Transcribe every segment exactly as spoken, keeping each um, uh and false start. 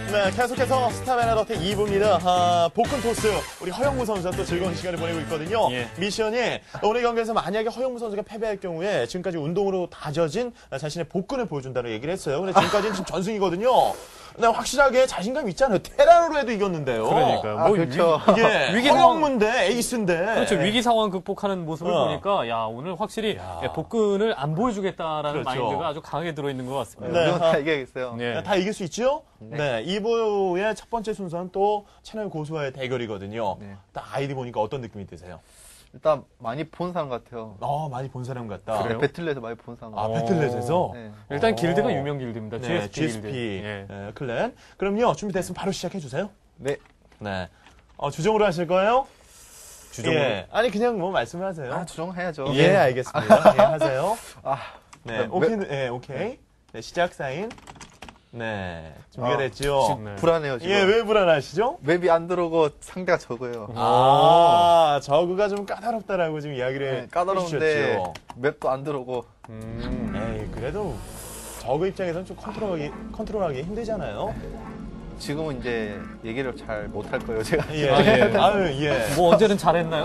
네, 계속해서 스타베나더트 이 부입니다. 아, 복근 토스, 우리 허영무 선수가 또 즐거운 시간을 보내고 있거든요. 예. 미션이 오늘 경기에서 만약에 허영무 선수가 패배할 경우에 지금까지 운동으로 다져진 자신의 복근을 보여준다는 얘기를 했어요. 근데 지금까지는 지금 전승이거든요. 근데 확실하게 자신감 있잖아요. 테란으로 해도 이겼는데요. 그러니까요. 아, 뭐 그렇죠. 이게 위기 허영무인데 에이스인데. 그렇죠. 위기 상황 극복하는 모습을 어. 보니까 야 오늘 확실히 야. 복근을 안 보여주겠다라는 그렇죠. 마인드가 아주 강하게 들어있는 것 같습니다. 네. 이건 다 이겨야겠어요. 네. 다 이길 수 있죠? 네. 네. 이 부의 첫 번째 순서는 또 채널 고수와의 대결이거든요. 네. 딱 아이디 보니까 어떤 느낌이 드세요? 일단 많이 본 사람 같아요. 아, 많이 본 사람 같다. 그래요? 배틀넷에서 많이 본 사람 아, 같아요. 배틀넷에서? 네. 일단 어. 길드가 유명 길드입니다. 네, 지에스피, 지에스피 길드. 예. 네, 클랜. 그럼요, 준비됐으면 바로 시작해주세요. 네. 네. 어, 주정으로 하실 거예요? 주정으로. 예. 아니, 그냥 뭐 말씀을 하세요. 아, 주정해야죠. 예, 알겠습니다. 예, 하세요. 아, 네, 네, 오케이, 예, 오케이. 네, 시작 사인. 네, 준비가 아, 됐죠? 네. 불안해요, 지금. 예, 왜 불안하시죠? 맵이 안 들어오고 상대가 적어요. 아, 저그가 좀 까다롭다라고 지금 이야기를 네, 까다로운데 해주셨죠. 맵도 안 들어오고. 음. 에이, 그래도 저그 입장에서는 좀 컨트롤하기, 컨트롤하기 힘들잖아요. 지금은 이제 얘기를 잘 못할 거예요, 제가. 예, 아, 예. 아유, 예. 뭐 언제는 잘했나요?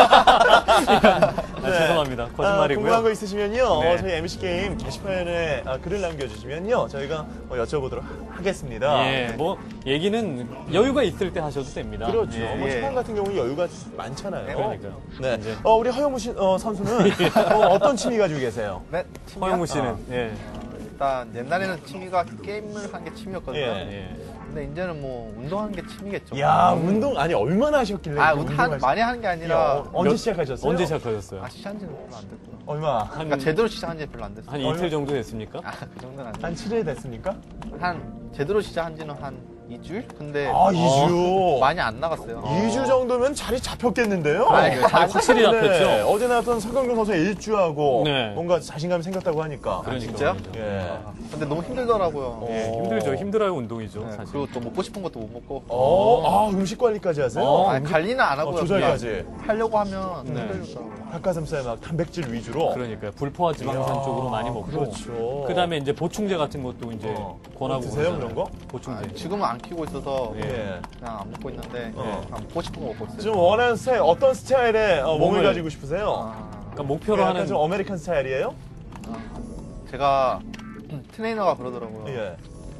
아, 죄송합니다. 아, 거짓말이고요. 궁금한 거 있으시면요. 네. 저희 엠비씨 게임 게시판에 아, 글을 남겨주시면요. 저희가 뭐 여쭤보도록 하겠습니다. 예, 뭐 얘기는 여유가 있을 때 하셔도 됩니다. 그렇죠. 예. 뭐 예. 초반 같은 경우는 여유가 많잖아요. 그러니까요. 네. 이제 어, 우리 허영무 씨, 어, 선수는 어, 어떤 취미 가지고 계세요? 네, 취미가? 허영무 씨는 아, 예. 일단 옛날에는 취미가 게임을 하는 게 취미였거든요. 예. 예. 근데 이제는 뭐 운동하는 게 취미겠죠. 야, 운동 아니 얼마나 하셨길래? 아, 이렇게 운- 한, 운동하시- 많이 하는 게 야, 아니라 어, 언제 몇- 시작하셨어요? 언제 시작하셨어요? 아, 시작한 지는 별로 안 됐고요. 얼마? 한, 그러니까 제대로 시작한 지 별로 안 됐어요. 한 이틀 정도 됐습니까? 아, 그 정도는 안 한 됐어요. 칠 일 됐습니까? 한 제대로 시작한 지는 한 이 주일? 근데 아, 이 주. 많이 안 나갔어요. 이 주 정도면 자리 잡혔겠는데요? 아, 네, 자리 확실히 잡혔죠. 어제 나왔던 서경경 선수의 일주하고 네. 뭔가 자신감이 생겼다고 하니까. 그러니까 진짜요? 말이죠. 예. 아, 근데 너무 힘들더라고요. 예, 힘들죠. 힘들어요, 운동이죠, 네, 사실. 그리고 또 먹고 싶은 것도 못 먹고. 어, 아, 음식 관리까지 하세요? 어, 아니, 관리는 안 하고요. 어, 조절까지. 그냥 하려고 하면 네. 힘들더라고요. 닭가슴살 막 단백질 위주로. 그러니까요. 불포화 지방산 이야, 쪽으로 많이 먹고. 그렇죠. 그다음에 이제 보충제 같은 것도 이제 어. 권하고 드세요, 그러잖아요. 그런 거? 보충제. 아, 지금은 안 키우고 있어서 예. 그냥 안 먹고 있는데 어. 그냥 먹고 싶은 거 먹고 있어요. 좀 원하는 스타일, 어떤 스타일의 어, 몸을 몸을- 가지고 싶으세요? 아, 그러니까 목표로 약간 하는 좀 어메리칸 스타일이에요? 제가 트레이너가 그러더라고요. 예.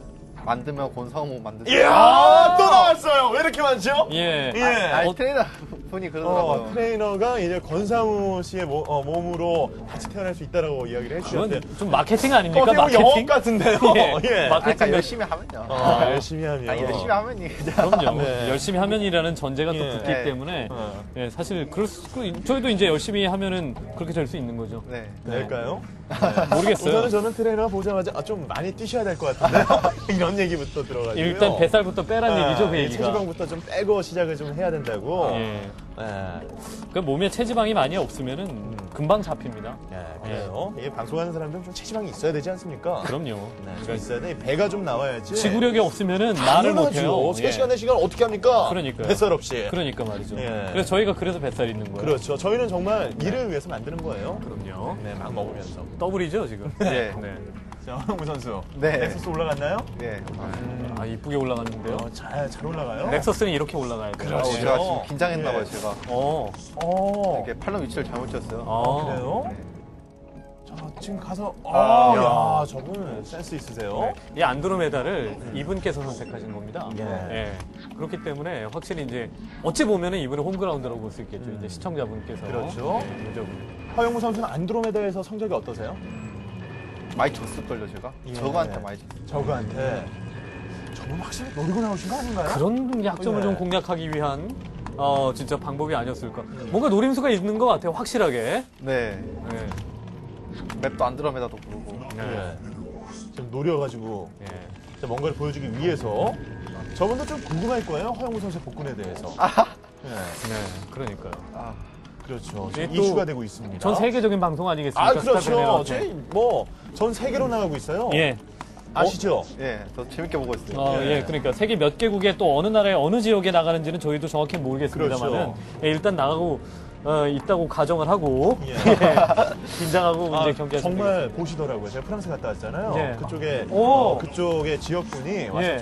만들면 권상우 만들자. 이야, 또 나왔어요. 왜 이렇게 많죠? 예. 예. 아니, 어, 트레이너 분이 그러더라고요. 어, 트레이너가 이제 권상우 씨의 모, 어, 몸으로 같이 태어날 수 있다라고 이야기를 해주셨대요. 그건 좀 마케팅 아닙니까? 어떻게 보면 마케팅? 영업 같은데요. 예. 예. 아, 마케팅 그러니까 열심히 하면요. 어, 열심히 하면. 아니, 열심히 하면 그냥. 그럼요. 네. 열심히 하면이라는 전제가 또 예. 붙기 네. 때문에 어. 예, 사실 그럴 수, 그, 저희도 이제 열심히 하면은 그렇게 될 수 있는 거죠. 네. 될까요? 모르겠어요. 우선은 저는 트레이너 보자마자 아, 좀 많이 뛰셔야 될 것 같은데 이런 얘기부터 들어가지고 일단 뱃살부터 빼라는 얘기죠, 그 얘기가. 체지방부터 좀 빼고 시작을 좀 해야 된다고. 예. 예. 그 몸에 체지방이 많이 없으면은 금방 잡힙니다. 예, 그래요. 이게 방송하는 사람들은 좀 체지방이 있어야 되지 않습니까? 그럼요. 네, 좀 있어야 돼. 배가 좀 나와야지. 지구력이 없으면은 말을 못해요. 세 시간, 네 시간 어떻게 합니까? 그러니까요. 뱃살 없이. 그러니까 말이죠. 예. 그래서 저희가 그래서 뱃살 있는 거예요. 그렇죠. 저희는 정말 이를 위해서 만드는 거예요. 그럼요. 네, 막 먹으면서. 더블이죠, 지금. 네. 네. 자, 황무 선수. 네. 넥서스 올라갔나요? 네. 아, 이쁘게 올라갔는데요. 어, 잘, 잘 올라가요. 넥서스는 이렇게 올라가야 돼요. 그렇죠. 아, 제가 지금 긴장했나봐요, 예. 제가. 어. 어. 이렇게 팔로 위치를 잘못 쳤어요. 아, 그래요? 네. 자, 지금 가서, 아, 아, 야, 저분 센스 있으세요. 이 안드로메다를 이분께서 선택하신 겁니다. 예. 예. 그렇기 때문에 확실히 이제 어찌 보면은 이분의 홈그라운드라고 볼 수 있겠죠. 이제 시청자분께서. 그렇죠. 예, 유저분. 허영무 선수는 안드로메다에서 성적이 어떠세요? 많이 졌을걸요, 제가? 예. 저거한테 많이 졌어요. 저그한테. 저분 확실히 노리고 나오신 거 아닌가요? 그런 약점을 예. 좀 공략하기 위한 어, 진짜 방법이 아니었을까. 뭔가 노림수가 있는 것 같아요, 확실하게. 네. 예. 맵도 안드로메다도 부르고. 예. 좀 노려가지고 예. 진짜 뭔가를 보여주기 위해서 저분도 좀 궁금할 거예요. 허영무 선수의 복근에 대해서. 예. 네, 그러니까요. 아, 그렇죠. 이게 지금 또 이슈가 되고 있습니다. 전 세계적인 방송 아니겠습니까? 아, 그렇죠. 스타크래프트. 저희 뭐 전 세계로 나가고 있어요. 예. 아시죠? 예, 저 재밌게 보고 있어요. 어, 예. 예, 그러니까 세계 몇 개국에 또 어느 나라에 어느 지역에 나가는지는 저희도 정확히 모르겠습니다만은 그렇죠. 예, 일단 나가고 어, 있다고 가정을 하고 예. 예, 긴장하고 아, 이제 경기하시면 정말 보시더라고요. 제가 프랑스 갔다 왔잖아요. 예. 그쪽에 오. 어, 그쪽의 지역분이 와서 예. 좀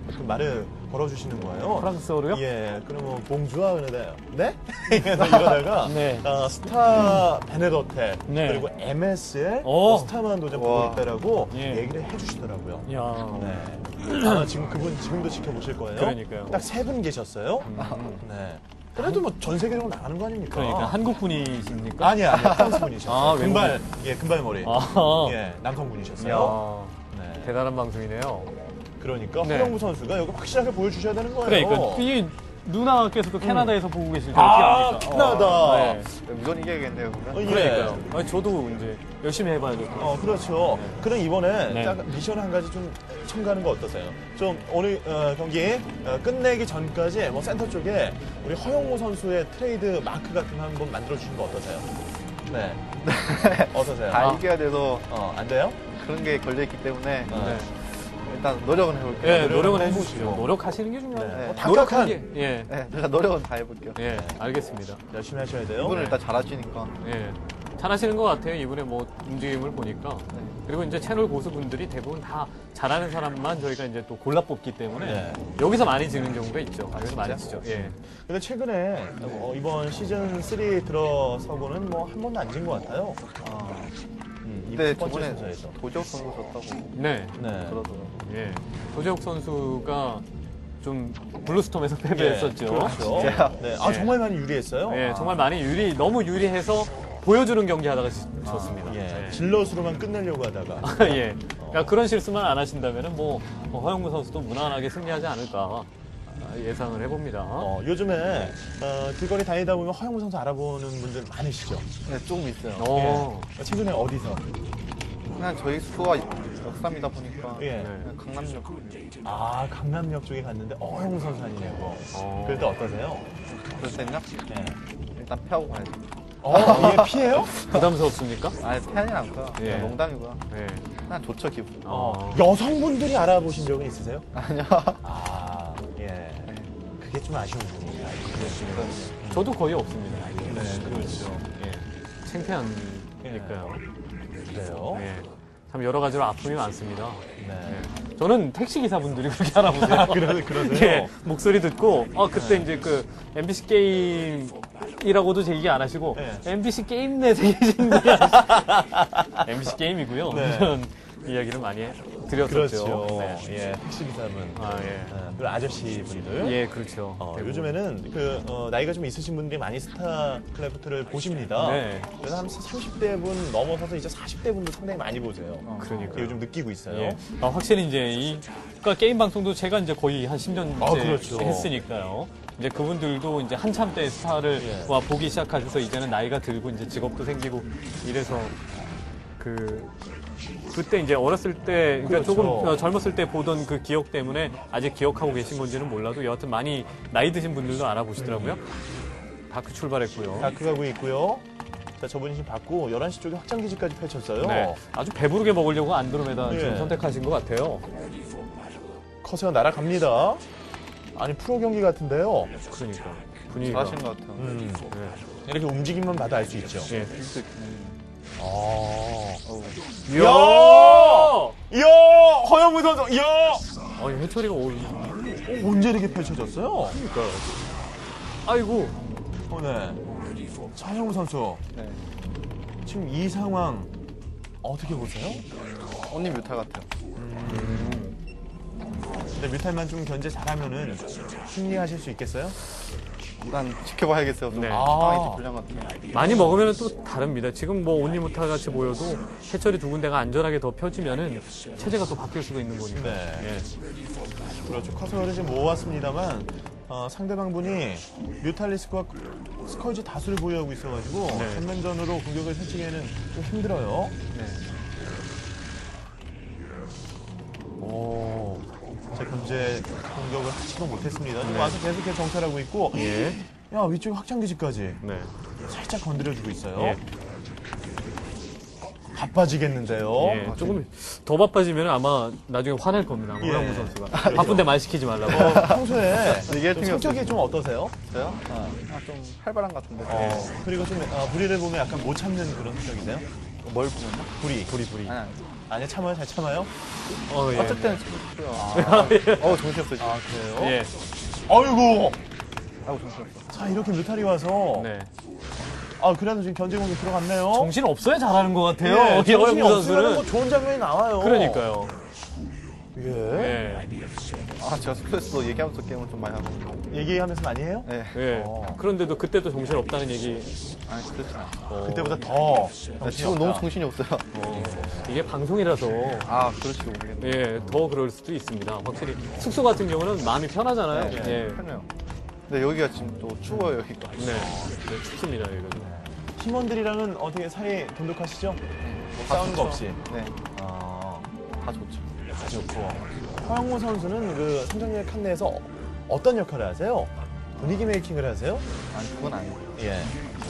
그 말을 걸어주시는 거예요. 프랑스어로요? 예, 그러면 봉주아 그러다 네? 이러다가 네. 어, 스타 베네도테 네. 그리고 엠에스의 오. 스타만 도전 보고 와. 있다라고 예. 얘기를 해주시더라고요. 야. 네. 아마 지금 그분 지금도 지켜보실 거예요. 그러니까요. 딱 세 분 계셨어요. 네. 그래도 뭐 전 세계적으로 나가는 거 아닙니까? 그러니까 한국 분이십니까? 아니 아니 프랑스 분이셨어요. 아, 금발 예 금발 머리. 아. 예 남성 분이셨어요. 야. 네. 대단한 방송이네요. 그러니까 네. 허영무 선수가 여기 확실하게 보여주셔야 되는 거예요. 그러니까 이 누나께서도 캐나다에서 보고 계실 때 아, 어떻게 합니까? 캐나다. 어, 네. 무조건 이겨야겠네요, 그러면. 어, 예. 그러니까요. 아니, 저도 이제 열심히 해봐야죠. 어, 그렇죠. 그럼 이번에 네. 딱 미션을 한 가지 좀 첨가하는 거 어떠세요? 좀 오늘 어, 경기 어, 끝내기 전까지 뭐 센터 쪽에 우리 허영무 선수의 트레이드 마크 같은 거 한번 만들어 주시는 거 어떠세요? 네. 어떠세요? 다 아, 이겨야 돼서 어, 안 돼요? 그런 게 걸려있기 때문에 어. 네. 일단 노력은 해볼게요. 예, 노력은 노력은 해보시고. 해주시죠. 노력하시는 게 중요해요. 네. 네. 노력한 답답한- 게, 예. 네, 제가 노력은 다 해볼게요. 예, 알겠습니다. 열심히 하셔야 돼요. 이분은 네. 일단 잘하시니까. 예. 잘하시는 것 같아요. 이분의 뭐 움직임을 보니까. 네. 그리고 이제 채널 고수분들이 대부분 다 잘하는 사람만 저희가 이제 또 골라 뽑기 때문에 네. 여기서 많이 지는 경우가 있죠. 여기서 많이 지죠. 예. 근데 최근에 어, 이번 시즌 삼 들어서고는 뭐 한 번도 안 진 것 같아요. 아, 음, 이 근데 첫 번째 저번에 순서에서. 도지혁 선수 졌다고 네. 네. 그러더라고요. 예. 도재욱 선수가 좀 블루스톰에서 패배했었죠. 그렇죠. 진짜요? 네. 아, 예. 정말 많이 유리했어요. 예, 정말 많이 유리, 너무 유리해서 보여주는 경기 하다가 지- 졌습니다. 예. 예. 질럿으로만 끝내려고 하다가. 예. 그러니까 그런 실수만 안 하신다면은 뭐, 뭐 허영무 선수도 무난하게 승리하지 않을까 예상을 해봅니다. 어, 요즘에 어, 길거리 다니다 보면 허영무 선수 알아보는 분들 많으시죠? 네, 조금 있어요. 어. 예. 최근에 어디서? 그냥 저희 수가 역삼이다 보니까 예. 그냥 강남역. 아, 강남역 쪽에 갔는데 어, 허영무 선수 아니냐고. 어. 그럴 때 어떠세요? 그럴 때는요? 예. 일단 피하고 가야죠. 어, 얘 피해요? 부담스럽습니까? 아니, 피하진 않고요. 예. 그냥 농담이고요. 예. 그냥 좋죠, 기분. 어. 여성분들이 알아보신 적은 있으세요? 아니요. 아, 예. 그게 좀 아쉬운 부분이에요. 저도 거의 없습니다. 네, 그렇죠. 예. 창피하니까요. 그래요? 예. 참 여러 가지로 아픔이 많습니다. 네. 예. 저는 택시 기사분들이 그렇게 알아보세요. 그러, 그러세요? 예, 목소리 듣고, 어, 그때 이제 그, 엠비씨 게임이라고도 제 얘기 안 하시고, 네. 엠비씨 게임 내에서 계신 분이 아시 엠비씨 게임이고요. 네. 이런 이야기를 많이 드렸었죠. 그렇죠. 네. 예, 택시기사분. 아, 예. 네, 그리고 아저씨 분들. 예, 그렇죠. 어, 대부분. 요즘에는 그 어, 나이가 좀 있으신 분들이 많이 스타크래프트를 보십니다. 네. 그래서 한 삼십 대 분 넘어서서 이제 사십 대 분도 상당히 많이 보세요. 그러니까요. 요즘 느끼고 있어요. 예. 아, 확실히 이제 이, 그러니까 게임 방송도 제가 이제 거의 한 십 년째 아, 그렇죠. 했으니까요. 이제 그분들도 이제 한참 때 스타를 예. 와 보기 시작하셔서 이제는 나이가 들고 이제 직업도 생기고 이래서 그 그때 이제 어렸을 때 그러니까 그렇죠. 조금 어, 젊었을 때 보던 그 기억 때문에 아직 기억하고 계신 건지는 몰라도 여하튼 많이 나이 드신 분들도 알아보시더라고요. 다크 출발했고요. 다크 가고 있고요. 자, 저분이 지금 받고 열한 시 쪽에 확장기지까지 펼쳤어요. 네. 아주 배부르게 먹으려고 안드로메다 예. 지금 선택하신 것 같아요. 커세어 날아갑니다. 아니, 프로 경기 같은데요. 그러니까 분위기가. 잘하신 것 같아요. 음, 네. 이렇게 움직임만 봐도 알 수 있죠. 예. 아. 어우. 이야! 이야! 허영무 선수, 이야! 아니, 해철이가 오, 어, 언제 이렇게 펼쳐졌어요? 그러니까. 아이고. 어, 네. 자, 허영무 선수. 네. 지금 이 상황 어떻게 보세요? 언니 뮤탈 같아요. 근데 뮤탈만 좀 견제 잘하면은 승리하실 수 있겠어요? 일단 지켜봐야겠어요. 좀 네. 상황이 좀 불량 같아요. 많이 먹으면 또 다릅니다. 지금 뭐 온리무타 같이 보여도 해철이 두 군데가 안전하게 더 펴지면은 체제가 또 바뀔 수가 있는 거니까. 네. 예. 그렇죠. 커서를 지금 모았습니다만 어, 상대방분이 뮤탈리스크와 스컬지 다수를 보유하고 있어가지고 네. 전면전으로 공격을 펼치기에는 좀 힘들어요. 네. 오. 자, 견제 공격을 하지도 못했습니다. 지금 와서 계속해서 정찰하고 있고 예. 야, 위쪽에 확장기지까지 네. 살짝 건드려주고 있어요. 예. 바빠지겠는데요. 예. 조금 더 바빠지면 아마 나중에 화낼 겁니다. 예. 오영무 선수가. 바쁜데 말 시키지 말라고. 어, 평소에 얘기할 좀 틈이 성격이 좀 어떠세요? 저요? 아, 좀 활발한 것 같은데. 어, 그리고 좀 어, 불의를 보면 약간 못 참는 그런 성격이세요? 뭘 보면요? 불의. 부리 부리. 아니, 아니. 아니, 참아요? 잘 참아요? 어, 예. 어쩔 때는 참고요. 어 정신없어 지금. 아, 그래요? 예. 아이고! 아우 정신없어. 자, 이렇게 뮤탈이 와서. 네. 아, 그래도 지금 견제 공격 들어갔네요. 정신 없어야 잘하는 것 같아요. 예, 이 정신이 허영무 없으면 뭐 선수는. 좋은 장면이 나와요. 그러니까요. 예. 예. 아 제가 스트레스도 얘기하면서 게임을 좀 많이 하고. 얘기하면서 많이 해요? 네. 예. 어. 그런데도 그때도 정신 없다는 얘기. 아니 그렇지 않아. 어, 그때보다 더. 나 지금 너무 정신이 없어요. 어, 이게 방송이라서. 아 그렇지 모르겠네. 예, 더 그럴 수도 있습니다. 확실히 숙소 같은 경우는 마음이 편하잖아요. 네, 예. 편해요. 근데 여기가 지금 또 추워요 여기가. 네. 네, 춥습니다, 여기가. 팀원들이랑은 어떻게 사이 돈독하시죠? 뭐 다 싸우는 거 좋죠. 없이. 네. 아, 다 좋죠. 다 좋고. 허영무 선수는 그 성장렬 칸내에서 어떤 역할을 하세요? 분위기 메이킹을 하세요? 아니 그건 아니고. 예.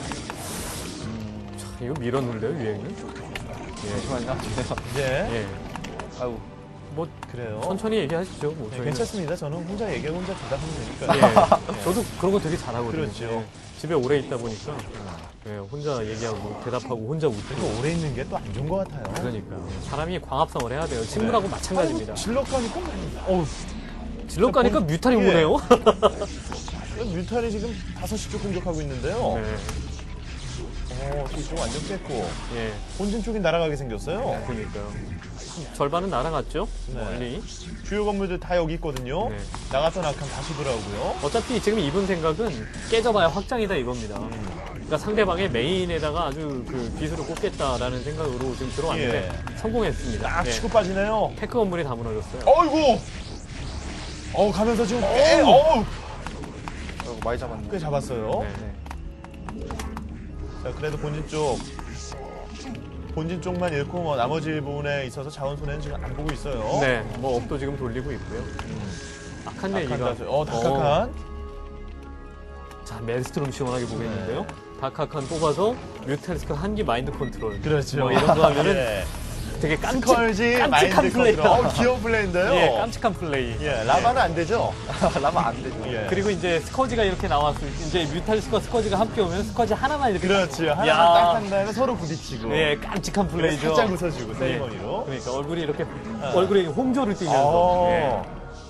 이거 밀었는데요, 유행은? 잠시만요. 이제, 예. 아우. 뭐, 그래요. 천천히 얘기하시죠. 뭐, 네, 저희는. 괜찮습니다. 저는 혼자 얘기하고 혼자 대답하면 되니까요. 예. 저도 그런 거 되게 잘하거든요. 그렇죠. 예. 집에 오래 있다 보니까 예, 혼자 얘기하고 대답하고 혼자 웃고. 그리고 오래 있는 게 또 안 좋은 것 같아요. 그러니까요. 사람이 광합성을 해야 돼요. 친구라고 마찬가지입니다. 질럿 가니까, 어우, 질럿 가니까 본- 뮤탈이 예. 오네요. 뮤탈이 지금 다섯 시 쪽 공격하고 있는데요. 네. 어, 이쪽 완전 뺐고. 예. 본진 쪽이 날아가게 생겼어요. 그러니까요. 절반은 날아갔죠? 네. 멀리. 주요 건물들 다 여기 있거든요. 네. 나갔던 악한 다시 돌아오고요. 어차피 지금 이분 생각은 깨져봐야 확장이다 이겁니다. 그러니까 상대방의 메인에다가 아주 그 기술을 꽂겠다라는 생각으로 지금 들어왔는데 성공했습니다. 딱 네. 치고 빠지네요. 테크 건물이 다 무너졌어요. 어이구! 어 가면서 지금 꽤, 어우! 아이고, 많이 잡았네. 꽤 잡았어요. 네. 자, 그래도 본진 쪽. 본진 쪽만 잃고 뭐 나머지 부분에 있어서 자원 손해는 지금 안 보고 있어요. 네, 뭐 업도 지금 돌리고 있고요. 악한 악한 얘기가. 다수. 어, 다카칸. 자, 멜스트롬 시원하게 보겠는데요. 다카칸 뽑아서 뮤탈스크 한기 마인드 컨트롤. 그렇죠. 뭐 이런 거 하면은 예. 되게 깜찍, 스컬지 깜찍한 마인드 플레이다. 컨트롤. 어, 귀여운 플레이인데요. 예, 깜찍한 플레이. 예, 라바는 안 되죠? 라면 안 되죠. 예. 그리고 이제 스커지가 이렇게 나왔을 때, 이제 뮤탈스과 스커지가 함께 오면 스커지 하나만 이렇게. 그렇지. 하나만 야. 딱 한 다음에 서로 부딪히고. 예, 깜찍한 플레이죠. 살짝 웃어주고, 네. 세리머니로. 그러니까 얼굴이 이렇게, 얼굴에 홍조를 띠면서. 어.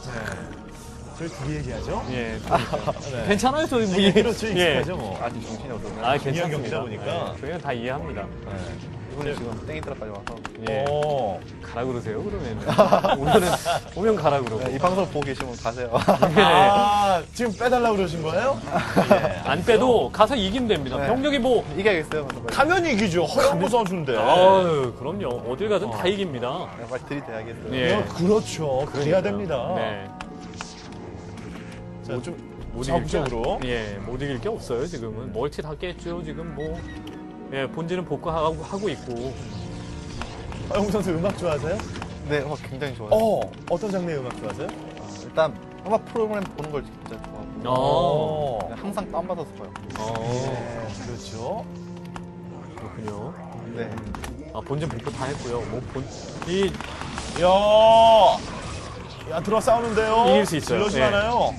저희 둘이 얘기하죠? 예. 예, 그러니까. 네. 괜찮아요, 저희 뭐. 얘기로 저 익숙하죠, 뭐. 아직 정신이 없어서. 아, 중요한 괜찮습니다. 경기다 보니까. 예, 저희는 다 이해합니다. 이분이 지금 땡이들까지 와서. 예. 어. 가라 그러세요, 그러면. 오면은, 오면 가라 그러고. 네, 이 방송 보고 계시면 가세요. 아, 지금 빼달라고 그러신 거예요? 예. 안 빼도 가서 이기면 됩니다. 네. 병력이 뭐, 이겨야겠어요. 먼저 빨리. 가면 이기죠. 허영무 선수인데. 아유, 그럼요. 어딜 가든 다 이깁니다. 네, 빨리 들이대야겠어요. 예. 야, 그렇죠. 그래야 됩니다. 네. 자, 좀 못 이길 게, 적극적으로. 예, 못 이길 게 없어요, 지금은. 멀티 다 깼죠, 지금 뭐. 예, 본질은 복구하고 하고 있고. 허영무 선수 음악 좋아하세요? 네, 음악 굉장히 좋아요. 어, 어떤 장르의 음악 좋아하세요? 아, 일단 음악 프로그램 보는 걸 진짜 좋아하고. 어, 그냥 항상 다운받아서 봐요. 어, 네, 그렇죠. 그렇군요. 네. 아, 본진 복구 다 했고요. 뭐, 본, 이, 야, 야, 들어 싸우는데요. 이길 수 있어요. 질러지 예. 않아요.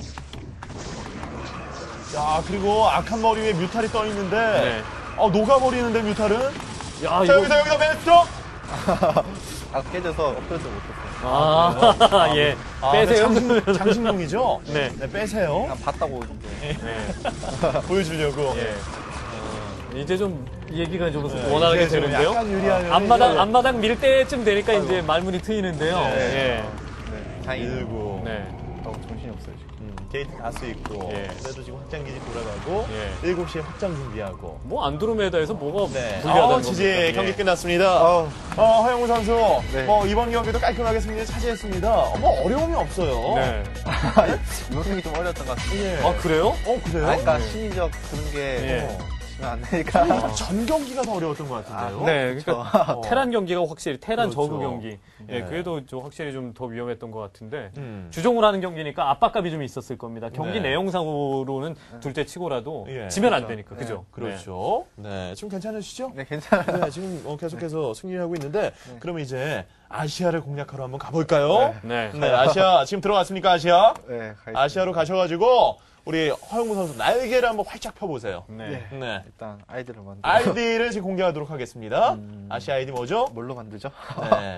야, 그리고 악한 머리 위에 뮤탈이 떠 있는데, 네. 어, 녹아버리는데 뮤탈은. 야, 자, 이거. 여기서 여기서 베스트. 아, 깨져서 엎드려서 못했어요. 아, 예. 아, 빼세요. 장신, 장신용이죠? 네. 네, 빼세요. 그냥 봤다고 이제. 네. 보여주려고. 예. 어, 이제 좀 얘기가 좀 네, 원활하게 이제 좀 되는데요. 약간 유리하면 앞마당, 이제- 앞마당 밀 때쯤 되니까 이제 말문이 트이는데요. 네. 네, 다행이네요. 일고. 예. 네. 아, 정신이 없어요, 지금. 음, 게이트 다수 있고. 예. 그래도 지금 확장기지 돌아가고. 예. 일곱 시에 확장 준비하고. 뭐 안드로메다에서 뭐가 네. 불리하다는 어, 지지 겁니까? 경기 예. 끝났습니다. 어, 어, 허영우 선수. 네. 뭐, 이번 경기도 깔끔하게 승리를 차지했습니다. 어, 뭐, 어려움이 없어요. 네. 이번 경기 좀 어려웠던 것 같아요. 예. 아, 그래요? 어, 그래요? 아, 그러니까 네. 심리적 그런 게 예. 지면 안 되니까. 아, 전 경기가 더 어려웠던 것 같은데요. 네, 그러니까 어. 테란 경기가 확실히 테란 그렇죠. 저그 경기, 예, 네. 그래도 좀 확실히 좀 더 위험했던 것 같은데 음. 주종을 하는 경기니까 압박감이 좀 있었을 겁니다. 경기 네. 내용상으로는 둘째 치고라도 예. 지면 안 그렇죠. 되니까, 그죠? 그렇죠. 네. 지금 괜찮으시죠? 네, 괜찮아요. 네, 지금 어, 계속해서 승리를 하고 있는데, 그러면 이제 아시아를 공략하러 한번 가볼까요? 네. 네, 아시아, 지금 들어갔습니까, 아시아? 네, 가겠습니다. 아시아로 가셔가지고, 우리 허영무 선수 날개를 한번 활짝 펴보세요. 네. 예. 네. 일단 아이디를 만들어. 아이디를 지금 공개하도록 하겠습니다. 아시아 아이디 뭐죠? 뭘로 만들죠? 네.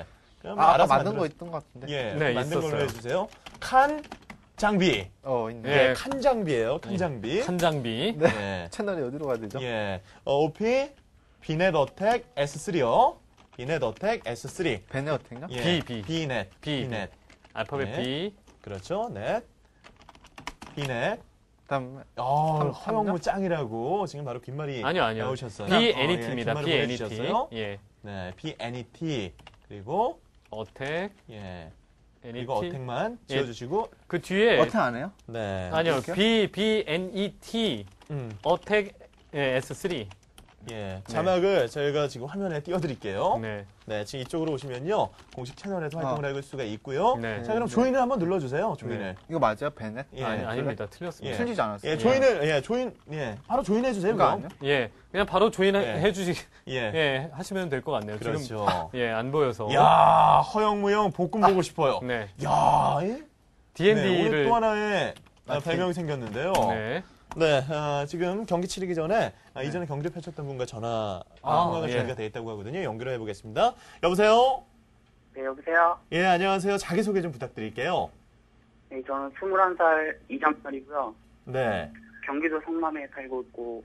그냥 아, 아까 알아서 만든 만들어- 거 있던 것 같은데. 예, 네, 만든 걸로 있었어요. 해주세요. 칸 장비. 어, 있네. 예. 예, 칸 장비예요. 칸 장비. 한 장비. 네. 예. 채널이 어디로 가야 되죠? 예. 어, 오피 비넷 어택 에스 쓰리요. 비넷 어택 에스 쓰리. 베네 어택인가? 예. B, B. 비넷. B. 비넷. 알파벳 네. B. 그렇죠. 넷. 비넷. 그다음에 어, 삼- 허영무 짱이라고 지금 바로 귓말이 아니요, 아니요. 나오셨어요. B 어, 예, N E T입니다. 귓말을 B N E T. 보내주셨어요. 예. 네, B N E T. 그리고 어택. 예. N E 이거 T. 어택만 예. 지워주시고. 그 뒤에 어택 안 해요? 네. 아니요. 이렇게요? B B N E T. 음. 어택 예, 에스 쓰리. 예. 자막을 저희가 지금 화면에 띄워드릴게요. 네. 네, 지금 이쪽으로 오시면요. 공식 채널에서 활동을 어. 할 수가 있고요. 네. 자, 그럼 조인을 한번 눌러주세요. 조인을. 이거 맞아요? 베네? 예. 아니, 아닙니다. 틀렸습니다. 예. 틀리지 않았어요? 예, 조인을, 예, 조인, 예. 바로 조인해주세요. 이거 그럼. 아니요? 예. 그냥 바로 조인 예. 해 주시 예. 예, 하시면 될 것 같네요. 지금 그렇죠. 예, 안 보여서. 야 허영무영 볶음 보고 싶어요. 네. 야 이? 네, 오늘 디앤디를 또 하나의 아, 아, 별명이 생겼는데요. 네. 네, 아, 지금 경기 치르기 전에 아, 이전에 경기를 펼쳤던 분과 전화 아, 통화가 예. 준비가 돼 있다고 하거든요. 연결해 보겠습니다. 여보세요? 네, 여보세요? 예, 안녕하세요. 자기소개 좀 부탁드릴게요. 네, 저는 스물한 살 이장철이고요. 네. 경기도 성남에 살고 있고,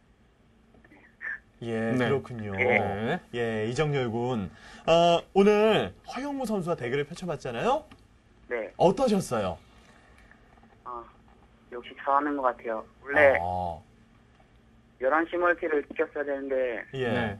예, 네. 그렇군요. 네. 예, 이정열 군. 아, 오늘 허영무 선수와 대결을 펼쳐봤잖아요. 네, 어떠셨어요? 아, 역시 잘하는 것 같아요. 원래 아, 열한 시 멀티를 지켰어야 되는데, 예. 네.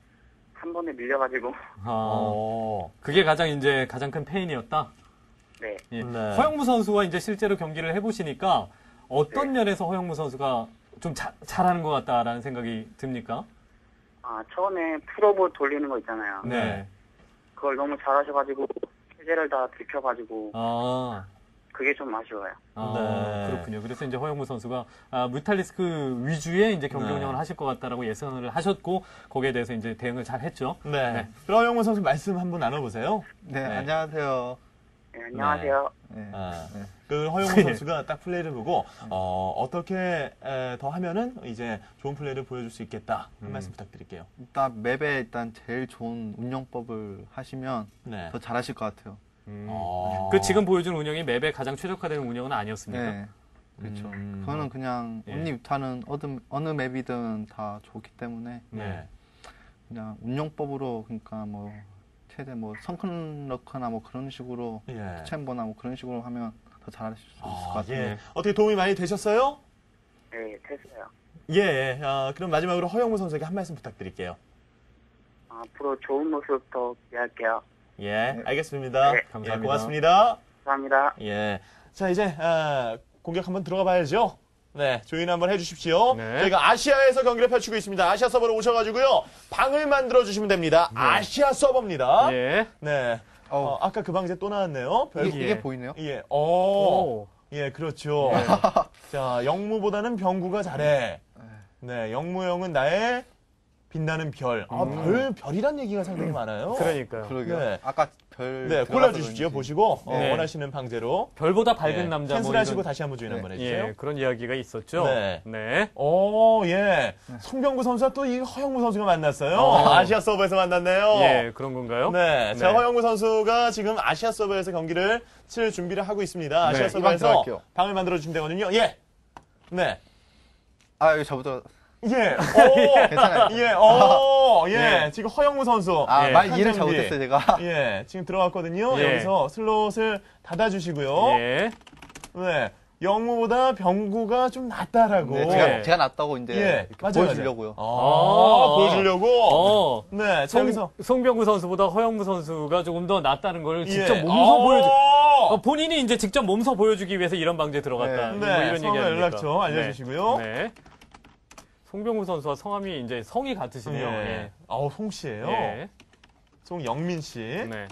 한 번에 밀려가지고, 아, 어. 그게 가장 이제 가장 큰 페인이었다. 네, 예. 네. 허영무 선수와 이제 실제로 경기를 해보시니까 어떤 면에서 허영무 선수가 좀 자, 잘하는 것 같다라는 생각이 듭니까? 아, 처음에 프로볼 돌리는 거 있잖아요. 네. 그걸 너무 잘하셔가지고, 체제를 다 들켜가지고, 아, 그게 좀 아쉬워요. 아 네. 그렇군요. 그래서 이제 허영무 선수가 아, 뮤탈리스크 위주의 이제 경기 네. 운영을 하실 것 같다라고 예상을 하셨고 거기에 대해서 이제 대응을 잘 했죠. 네. 네. 그럼 허영무 선수 말씀 한번 나눠보세요. 네, 네. 안녕하세요. 네, 안녕하세요. 네. 아, 네. 그 허영무 선수가 딱 플레이를 보고 어, 어떻게 에, 더 하면은 이제 좋은 플레이를 보여줄 수 있겠다 한 음. 말씀 부탁드릴게요. 일단 맵에 일단 제일 좋은 운영법을 하시면 네. 더 잘하실 것 같아요. 음. 어. 그 지금 보여준 운영이 맵에 가장 최적화된 운영은 아니었습니까? 네. 그렇죠. 음. 그거는 그냥 예. 온리 유타는 어느, 어느 맵이든 다 좋기 때문에 네. 그냥 운영법으로 그러니까 뭐 최대 뭐 성큰러커나 뭐 그런 식으로 예. 챔버나 뭐 그런 식으로 하면 더 잘하실 수 있을 것 아, 같아요. 예. 어떻게 도움이 많이 되셨어요? 네, 됐어요. 예. 예. 아, 그럼 마지막으로 허영무 선수에게 한 말씀 부탁드릴게요. 아, 앞으로 좋은 모습 더 기대할게요. 예. 알겠습니다. 네. 예, 감사합니다. 고맙습니다. 감사합니다. 예. 자, 이제 아, 공격 한번 들어가 봐야죠. 네, 조인 한번 해주십시오. 네. 저희가 아시아에서 경기를 펼치고 있습니다. 아시아 서버로 오셔가지고요. 방을 만들어 주시면 됩니다. 아시아 서버입니다. 예. 네. 어우. 어, 아까 그 방제 또 나왔네요. 별... 이게, 예. 이게 보이네요? 예. 어. 오. 예, 그렇죠. 자, 영무보다는 병구가 잘해. 네, 영무형은 나의 빛나는 별. 아, 별, 별이란 얘기가 상당히 많아요. 그러니까요. 그러게요. 네. 아까 별 네, 들어가서 골라주십시오. 그런지. 보시고, 어, 네. 원하시는 방제로. 별보다 밝은 예, 남자 뭐 캔슬하시고 이런- 다시 한번 조인 네. 한번 해주세요. 예, 그런 이야기가 있었죠. 네. 네. 오, 예. 송병구 선수와 또 이 허영무 선수가 만났어요. 어. 아시아 서버에서 만났네요. 예, 그런 건가요? 네. 자, 네. 허영무 선수가 지금 아시아 서버에서 경기를 칠 준비를 하고 있습니다. 아시아 네, 이방 서버에서 들어갈게요. 방을 만들어 주시면 되거든요. 예. 네. 아, 여기 저부터. 예. 오. 괜찮아요. 예. 오. 예. 예. 지금 허영무 선수. 아, 예. 말 이해를 한 장비. 잘못했어요, 제가. 예. 지금 들어갔거든요. 예. 여기서 슬롯을 닫아 주시고요. 예. 네. 영무보다 병구가 좀 낫다라고. 네, 예. 제가, 제가 낫다고 이제 예. 이렇게 맞아요, 보여주려고요. 맞아요. 아, 아. 보여주려고. 어. 네. 자, 송, 여기서 송병구 선수보다 허영무 선수가 조금 더 낫다는 걸 직접 예. 몸소 오. 보여주. 어, 본인이 이제 직접 몸소 보여주기 위해서 이런 방제 들어갔다. 네. 뭐 네, 이런 성함 얘기 아닙니까? 연락처 알려주시고요. 네. 네. 송병구 선수와 성함이 이제 성이 같으시네요. 예. 예. 아우, 송 씨예요. 예. 송영민 씨. 네.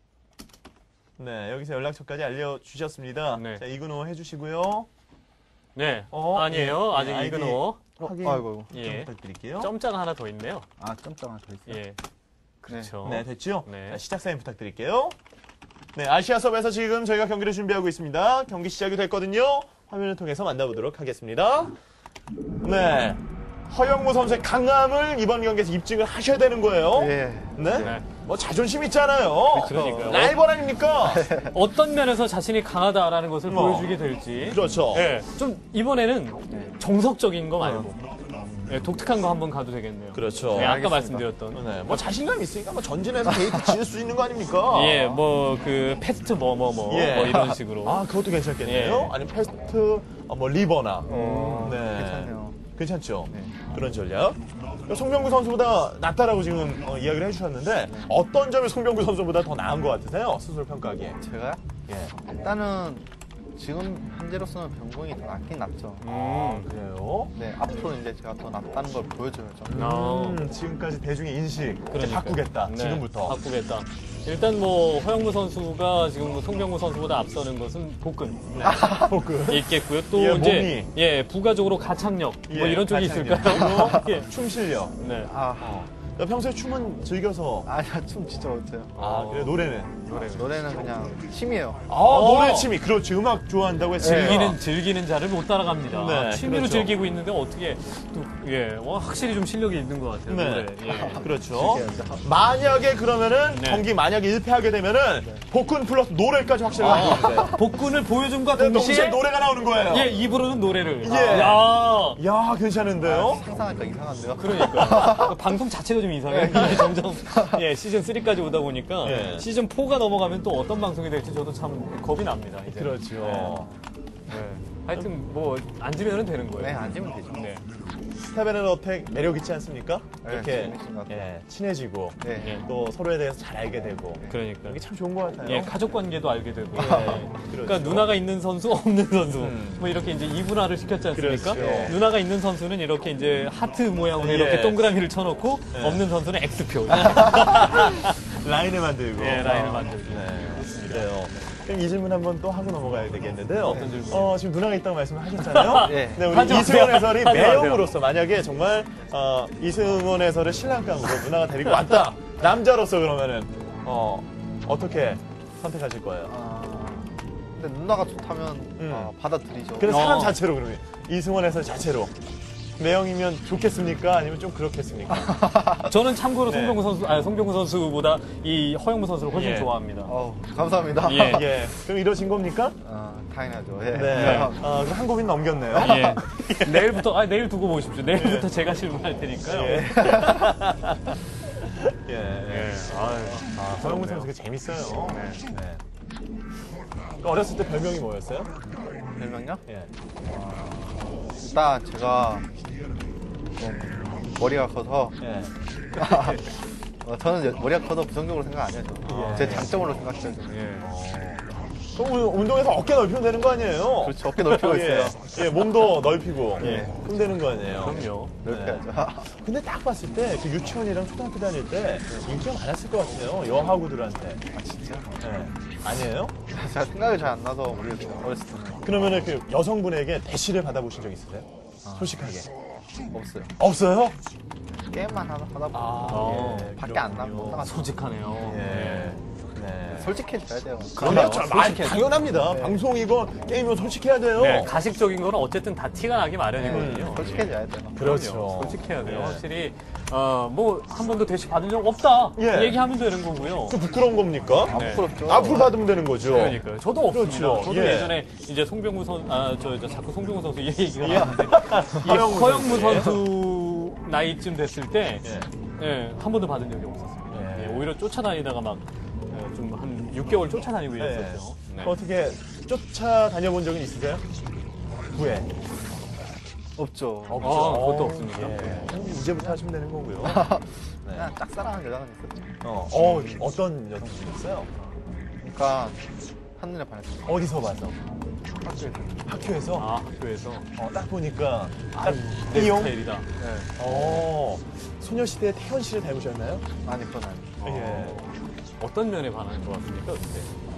네, 여기서 연락처까지 알려주셨습니다. 네. 자, 이근호 해주시고요. 네. 어, 아니에요. 예. 아직 예, 이근호. 확인 어, 아이고, 좀 예. 부탁드릴게요. 점자가 하나 더 있네요. 아, 점점 하나 더 있어요. 예. 그렇죠. 네, 됐죠? 네. 자, 시작 사인 부탁드릴게요. 네, 아시아 서버에서 지금 저희가 경기를 준비하고 있습니다. 경기 시작이 됐거든요. 화면을 통해서 만나보도록 하겠습니다. 네. 허영무 선수의 강함을 이번 경기에서 입증을 하셔야 되는 거예요. 예. 네. 네. 뭐 자존심 있잖아요. 그러니까요. 라이벌 아닙니까? 어떤 면에서 자신이 강하다라는 것을 뭐. 보여주게 될지. 그렇죠. 예, 좀 이번에는 정석적인 거 말고 예, 독특한 거 한번 가도 되겠네요. 그렇죠. 예, 아까 알겠습니다. 말씀드렸던. 네, 뭐 자신감 있으니까 뭐 전진해서 게이트 지을 수 있는 거 아닙니까? 예, 뭐 그 패스트 뭐 뭐 뭐 예. 뭐 이런 식으로. 아, 그것도 괜찮겠네요. 예. 아니면 패스트, 어, 뭐 리버나. 어, 네. 괜찮네요. 괜찮죠. 네. 그런 전략. 송병구 선수보다 낫다라고 지금 어, 이야기를 해주셨는데 어떤 점이 송병구 선수보다 더 나은 것 같으세요? 스스로 평가하기에. 제가요? 예. 일단은 지금 현재로서는 병공이 더 낫긴 낫죠. 음. 그래요? 네, 앞으로 이제 제가 더 낫다는 걸 보여줘야죠. 어. 음, 지금까지 대중의 인식 이제 그러니까요. 바꾸겠다. 네, 지금부터. 바꾸겠다. 일단 뭐 허영무 선수가 지금 뭐 송병구 선수보다 앞서는 것은 복근 네. 복근. 있겠고요. 또 예, 이제 몸이. 예 부가적으로 가창력 뭐 예, 이런 쪽이 가창력. 있을까요? 그리고 예. 춤 실력. 네. 아, 평소에 춤은 즐겨서. 아니야, 춤 진짜 못해요. 아, 그래 노래는. 노래는 그냥 취미예요. 아, 어. 노래 취미. 그렇지. 음악 좋아한다고 했으니까. 즐기는 즐기는 자를 못 따라갑니다. 네, 취미로 그렇죠. 즐기고 있는데 어떻게 또 예, 와, 확실히 좀 실력이 있는 것 같아요. 네. 노래. 예. 그렇죠. 만약에 그러면은 네. 경기 만약에 일 패하게 되면은 복근 플러스 노래까지 확실히 아, 나오는데 복근을 보여줌과 네, 동시에, 동시에 노래가 나오는 거예요. 예 입으로는 노래를. 예. 야. 야, 괜찮은데요? 상상하니까 이상한데요? 그러니까 방송 자체가 좀 이상해요. 이게 점점 예, 시즌 쓰리까지 오다 보니까 예. 시즌 포가 넘어가면 또 어떤 방송이 될지 저도 참 겁이 납니다. 이제. 그렇죠. 네. 네. 하여튼 뭐 앉으면 되는 거예요. 네, 앉으면 되죠. 네. 스타베는 어택 매력 있지 않습니까? 네, 이렇게 재밌는 것 같아요. 예, 친해지고 네. 예. 또 서로에 대해서 잘 알게 되고 그러니까. 이게 참 좋은 것 같아요. 예, 가족 관계도 알게 되고. 예, 그러니까 그렇죠. 누나가 있는 선수, 없는 선수. 음. 뭐 이렇게 이제 이분화를 시켰지 않습니까? 그렇죠. 누나가 있는 선수는 이렇게 이제 하트 모양으로 예. 이렇게 동그라미를 쳐놓고 예. 없는 선수는 X표. 라인을 만들고. 예, 라인을 아, 만들고. 네, 그래요. 그럼 이 질문 한번 또 하고 넘어가야 되겠는데요. 어떤 질문? 어, 지금 누나가 있다고 말씀을 하셨잖아요. 네. 네, 우리 하지 이승원 마세요. 해설이 하지 마세요. 매형으로서 만약에 정말 어, 이승원 해설을 신랑감으로 누나가 데리고 왔다. 남자로서 그러면은 어, 어떻게 선택하실 거예요? 아, 근데 누나가 좋다면 음. 아, 받아들이죠. 그래서 사람 어. 자체로 그러면 이승원 해설 자체로 매형이면 좋겠습니까? 아니면 좀 그렇겠습니까? 저는 참고로 네. 송병구 선수, 아니 송병구 선수보다 이 허영무 선수를 훨씬 예. 좋아합니다. 어우, 감사합니다. 예. 예. 그럼 이러신 겁니까? 아, 당연하죠. 예. 네. 어, 그럼 한 고민 넘겼네요. 예. 내일부터, 아 내일 두고 보십시오. 내일부터 제가 질문할 테니까요. 예. 예. 예. 아유, 아, 허영무 선수가 재밌어요. 네. 그 어렸을 때 별명이 뭐였어요? 별명요? 예. 일단 제가 좀 머리가 커서 예. 어, 저는 이제 머리가 커서 부정적으로 생각 안 해요. 예. 제 장점으로 생각해요. 예. 그럼 운- 운동에서 어깨 넓히면 되는 거 아니에요? 그렇죠. 어깨 넓히고 예. 있어요. 예, 몸도 넓히고. 예. 그럼 되는 거 아니에요? 그럼요. 넓혀야죠. 근데 딱 봤을 때 그 유치원이랑 초등학교 다닐 때 인기가 많았을 것 같아요. 여하구들한테. 아, 진짜? 예. 아니에요? 제가 생각이 잘 안 나서 모르겠어요. 어렸을 때는. 그러면은 그 여성분에게 대시를 받아보신 적 있으세요? 솔직하게. 없어요. 없어요? 게임만 하다, 하다 보면 어, 예, 밖에 안 나고 혼나가 솔직하네요. 예. 네. 솔직해져야 돼요. 그렇죠. 아, 솔직해야 돼요. 당연합니다. 네. 방송이고 게임이면 솔직해야 돼요. 네, 가식적인 거는 어쨌든 다 티가 나기 마련이거든요. 음, 솔직해져야 돼요. 그렇죠. 그럼요. 솔직해야 돼요. 예. 확실히 어, 뭐 한 번도 대시 받은 적 없다. 예. 얘기하면 되는 거고요. 그 부끄러운 겁니까? 안 네. 부끄럽죠. 앞으로 받으면 되는 거죠. 그러니까요. 저도 없습니다. 그렇죠. 저도 예. 예. 전에 이제 송병구 선, 아, 저, 저 자꾸 송병구 선수 얘기가 예. 나왔는데 허영무 허영무 선수. 선수 나이쯤 됐을 때, 예. 예, 한 번도 받은 적이 없었어요. 예. 예, 오히려 쫓아다니다가 막 좀 한 육 개월 쫓아다니고 네. 이랬었죠. 네. 어떻게 쫓아다녀본 적은 있으세요? 후에? 없죠. 아, 그것도 없습니까? 예. 이제부터 하시면 되는 거고요. 네. 그냥 짝사랑하는 여자는 있어요. 어, 어, 어떤 여성분이었어요? 그러니까 한눈에 반했어요. 어디서 봐서? 학교에서. 학교에서? 아, 학교에서. 어, 딱 보니까 딱 아유, 내 띠용? 스타일이다. 네. 어, 소녀시대의 태연 씨를 닮으셨나요? 아니, 그건 아니에요. 예. 어떤 면에 반하는 것 같습니까, 그때?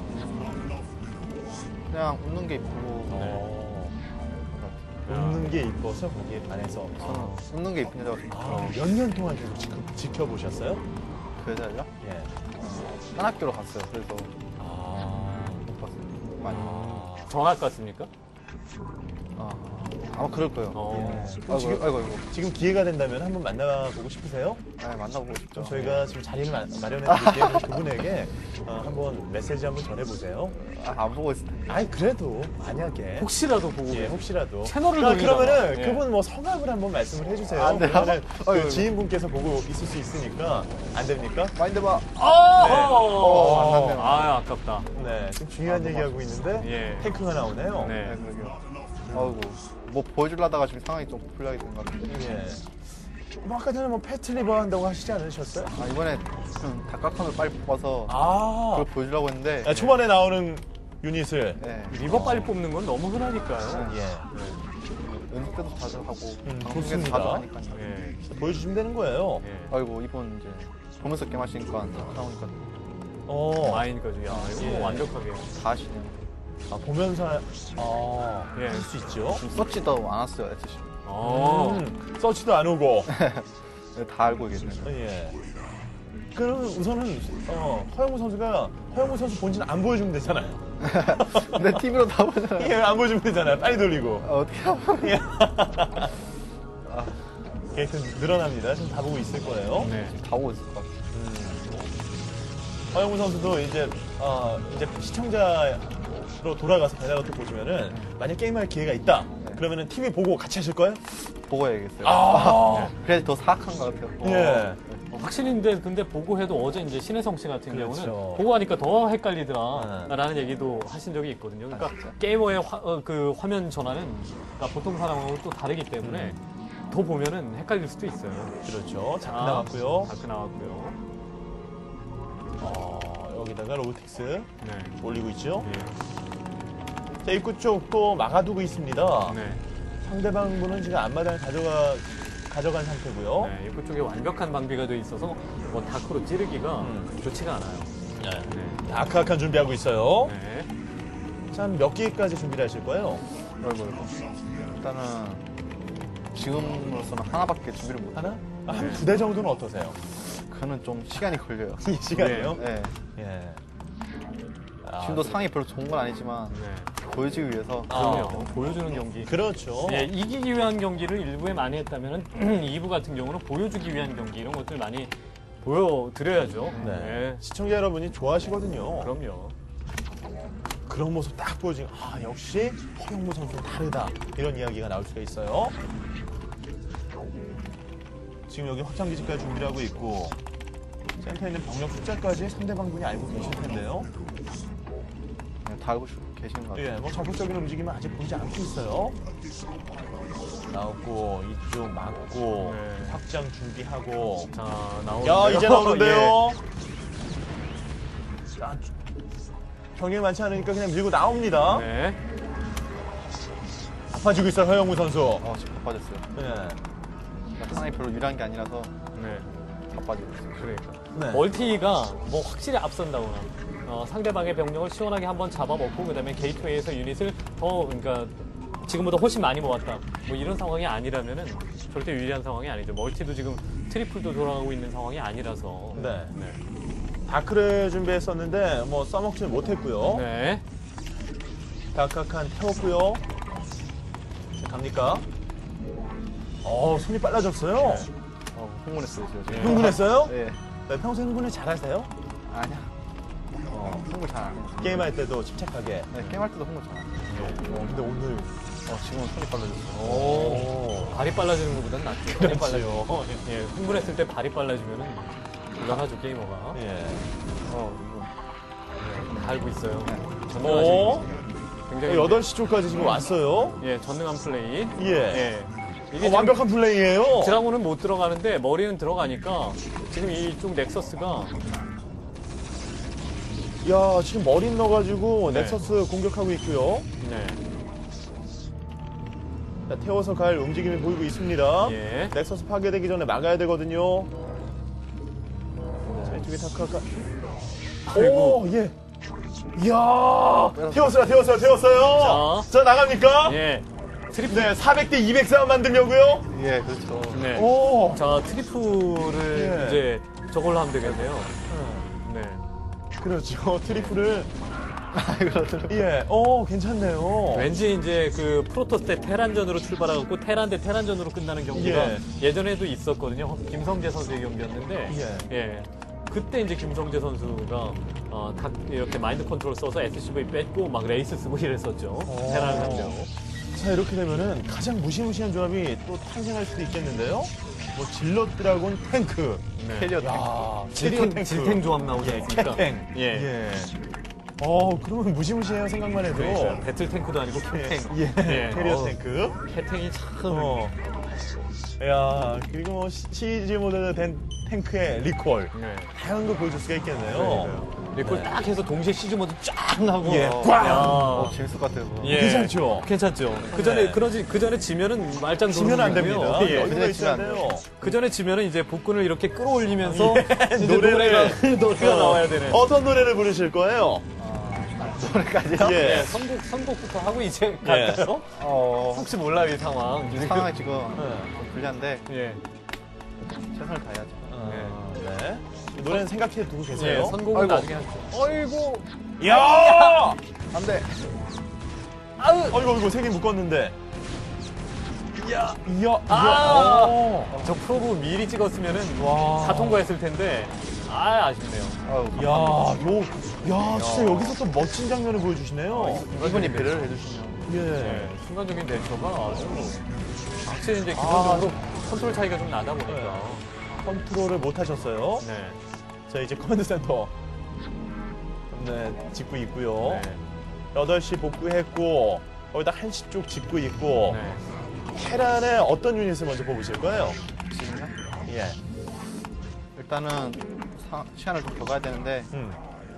그냥 웃는 게 이쁘고. 어, 그런 것 웃는 게 이뻐서 거기에 반해서. 같아요. 저는 웃는 게 이쁜 여자가 좋고. 아, 몇 년 동안 계속 지켜, 지켜보셨어요? 그 여자를요? 예. 한 학교로 갔어요. 그래서 아, 못 봤어요. 많이. 아. 전학 같습니까? 아, 아마 그럴 거예요. 어. 예. 아이고, 지금- 아이고, 아이고. 지금 기회가 된다면 한번 만나보고 싶으세요? 네, 만나보고 싶죠. 그럼 저희가 지금 자리를 마, 마련해드릴게요. 그래서 그분에게 어, 한번 메시지 한번 전해보세요. 아, 안 보고 있을 텐데. 아이 그래도 만약에 혹시라도 보고 예, 혹시라도 채널을 그, 돌리다가. 그러면은 예. 그분 뭐 성함을 한번 말씀을 해주세요. 안 돼요? 그러면은 그 어이구. 지인분께서 보고 있을 수 있으니까 안 됩니까? 마인드 봐. 아, 네. 어, 안 났네요. 아, 아깝다. 네, 지금 중요한 아, 얘기하고 있는데 예. 테이크가 나오네요. 네. 네, 그러게요. 아이고, 뭐 보여주려다가 지금 상황이 좀 불리하게 된 것 같은데. 예. 뭐 아까 전에 뭐 패트리버 한다고 하시지 않으셨어요? 아, 이번에 좀 다각함을 빨리 뽑아서 아, 그걸 보여주려고 했는데. 아, 초반에 나오는 유닛을 네. 리버 빨리 뽑는 건 너무 흔하니까요. 예. 연습 때도 자주 하고, 음, 방송에서 좋습니다. 자주 하니까요. 예. 보여주시면 되는 거예요. 예. 아이고, 이번 이제 보면서 게임 하시니까 나오니까 어, 마인까지. 야, 이거 예. 완벽하게. 다 하시네요. 아, 보면서 아, 예. 할 수 있죠. 지금 서치도 안 왔어요, 에스씨. 어. 음, 서치도 안 오고. 네, 다 알고 계시네요. 예. 그럼 우선은 어, 허영무 선수가 허영무 선수 본진 안 보여주면 되잖아요. 근데 티비로 다 보잖아요. 예, 안 보여주면 되잖아요. 빨리 돌리고. 아, 어떻게 하면. 예. 계속 늘어납니다. 지금 다 보고 있을 거예요. 네. 다 보고 있을 것 같아요. 허영무 선수도 이제 어, 이제 시청자로 돌아가서 배달로또 보시면은 만약 게임할 기회가 있다. 그러면은 티비 보고 같이 하실 거예요? 보고 해야겠어요. 아, 그래야지 더 사악한 것 같아요. 예. 어, 확실히 근데, 근데 보고 해도 어제 이제 신혜성 씨 같은 그렇죠. 경우는 보고 하니까 더 헷갈리더라 네. 라는 얘기도 하신 적이 있거든요. 그러니까 아, 진짜? 게이머의 화, 어, 그 화면 전환은 그러니까 보통 사람하고 또 다르기 때문에 더 보면은 헷갈릴 수도 있어요. 그렇죠. 자크 아, 나왔고요. 다크 나왔고요. 어, 여기다가 로보틱스 네. 올리고 있죠. 예. 자, 입구 쪽 또 막아두고 있습니다. 네. 상대방분은 지금 앞마당 가져가 가져간 상태고요. 네. 입구 쪽에 완벽한 방비가 돼 있어서 뭐 다크로 찌르기가 음. 좋지가 않아요. 네. 네. 아크아칸 준비하고 있어요. 네. 참 몇 개까지 준비를 하실 거예요? 아이고, 아이고. 일단은 지금으로서는 하나밖에 준비를 못 하나? 아, 한 네. 두 대 정도는 어떠세요? 그거는 좀 시간이 걸려요. 이 시간이요? 네. 예. 아, 지금도 상이 별로 좋은 건 아니지만 네. 보여주기 위해서 아. 그럼요. 보여주는 경기. 그렇죠. 예, 이기기 위한 경기를 일부에 많이 했다면 이 부 같은 경우는 보여주기 위한 경기 이런 것들 많이 보여드려야죠. 네. 시청자 여러분이 좋아하시거든요. 그럼요. 그런 모습 딱 보여지면 아 역시 허영무 선수는 다르다 이런 이야기가 나올 수가 있어요. 지금 여기 확장기지까지 준비를 하고 있고 센터에 있는 병력 숫자까지 상대방 분이 알고 계실 텐데요. 그냥 다 알고 계시는 것 같아요. 예, 뭐 적극적인 움직임은 아직 보이지 않고 있어요. 나오고 이쪽 막고 네. 확장 준비하고 자, 나오는데요. 야 이제 나오는데요. 예. 자, 경력이 많지 않으니까 그냥 밀고 나옵니다. 네. 아파지고 있어요 허영무 선수. 어, 지금 바빠졌어요. 예. 상이 별로 유리한 게 아니라서 네. 바빠지고 있어요. 그러니까. 네. 멀티가 뭐 확실히 앞선다거나 어, 상대방의 병력을 시원하게 한번 잡아먹고 그다음에 게이트웨이에서 유닛을 더 그러니까 지금보다 훨씬 많이 모았다. 뭐 이런 상황이 아니라면은 절대 유리한 상황이 아니죠. 멀티도 지금 트리플도 돌아가고 있는 상황이 아니라서. 네. 네. 다크를 준비했었는데 뭐 써먹지 못했고요. 네. 다크한 태웠고요. 자, 갑니까? 어 손이 빨라졌어요. 어, 흥분했어요, 지금. 네. 흥분했어요? 네. 네, 평소에 흥분을 잘하세요? 아니야. 어, 흥분 잘 안 해요. 게임할 때도 침착하게. 네, 게임할 때도 흥분 잘 안 해요. 어, 근데 오늘 어, 지금은 손이 빨라졌어요. 오 발이 빨라지는 것보단 낫죠. 발이 빨라지고. 그렇지요. 예, 흥분했을 때 발이 빨라지면은 불안하죠 게이머가. 예. 어, 이거. 다 알고 있어요. 어? 전능하신 굉장히 여덟 시 쪽까지 지금 왔어요. 예 전능한 플레이. 예. 예. 이게 어, 지금 완벽한 플레이예요. 드라곤은 못 들어가는데 머리는 들어가니까 지금 이쪽 넥서스가 야 지금 머리 넣어가지고 네. 넥서스 공격하고 있고요. 네. 자, 태워서 갈 움직임이 보이고 있습니다. 예. 넥서스 파괴되기 전에 막아야 되거든요. 자, 이쪽에 다크아카. 오, 예. 이야, 태웠어요, 태웠어요, 태웠어요. 자. 자, 나갑니까? 예. 트리플. 네, 사백 대 이백 싸움 만들려고요. 예, 그렇죠. 네. 오. 자 트리플을 예. 이제 저걸로 하면 되겠네요. 네. 그렇죠. 트리플을 예, 어, 괜찮네요. 왠지 이제 그 프로토스 때 테란전으로 출발하고 테란 대 테란전으로 끝나는 경기가 예. 예전에도 있었거든요. 김성재 선수의 경기였는데, 예. 예. 그때 이제 김성재 선수가 어, 각 이렇게 마인드 컨트롤 써서 에스씨브이 뺐고 막 레이스 쓰고 이랬었죠. 오. 테란 상대로. 자, 이렇게 되면은 가장 무시무시한 조합이 또 탄생할 수도 있겠는데요. 뭐 질럿 드라곤 탱크, 네. 캐리어 탱크. 야, 질탱, 캐리어 탱크, 질탱 조합 나오지 예, 않습니까? 캡탱, 예. 예. 어, 그러면 무시무시해요 생각만 해도. 그러니까 배틀 탱크도 아니고 예, 캡탱. 예, 캐리어 어, 탱크. 캡탱이 참. 어. 야, 그리고 뭐 시- 시리즈 모델로 된 탱크의 리콜. 네. 다양한 거 보여줄 수가 있겠네요. 리콜 딱 해서 동시에 시즈 모드 쫙 하고. 예, 어, 꽝! 어, 재밌을 것 같아요. 그거. 예. 괜찮죠? 괜찮죠. 그 전에 네. 그러지 그 전에 지면은 말짱 지면 안 됩니다. 예. 여유가 그래, 있어야 지면 안 돼요. 그 전에 지면은 이제 복근을 이렇게 끌어올리면서 이제 노래를- 노래가 노래가 어, 나와야 되는. 어떤 노래를 부르실 거예요? 노래까지요? 예. 네, 선곡 선곡부터 하고 이제 갈까요? 어, 혹시 몰라 이 상황. 이 상황이 지금 네. 좀 불리한데 예. 최선을 다해야죠. 아, 네. 노래는 생각해 두고 예. 계세요. 선곡은 아이고. 나중에 하죠. 어이구. 야! 안 돼. 아우. 어이구, 어이구, 세 개 묶었는데. 이야, 이야, 이야. 아! 어. 저 프로브 미리 찍었으면은 와. 다 통과했을 텐데. 아, 아쉽네요. 아유, 야, 요, 야, 진짜 여기서 또 멋진 장면을 보여주시네요. 이분이 배려를 해주시면. 예. 네, 순간적인 대처가 아주 확실히 이제 아. 기본적으로 컨트롤 차이가 좀 나다 보니까. 컨트롤을 못 하셨어요. 네. 자, 이제 커맨드 센터. 네, 짓고 있고요. 네. 여덟 시 복구했고, 거기다 한 시 쪽 짓고 있고, 네. 테란의 어떤 유닛을 먼저 뽑으실 거예요? 지금요? 예. 일단은 사- 시간을 좀 더 가야 되는데 음.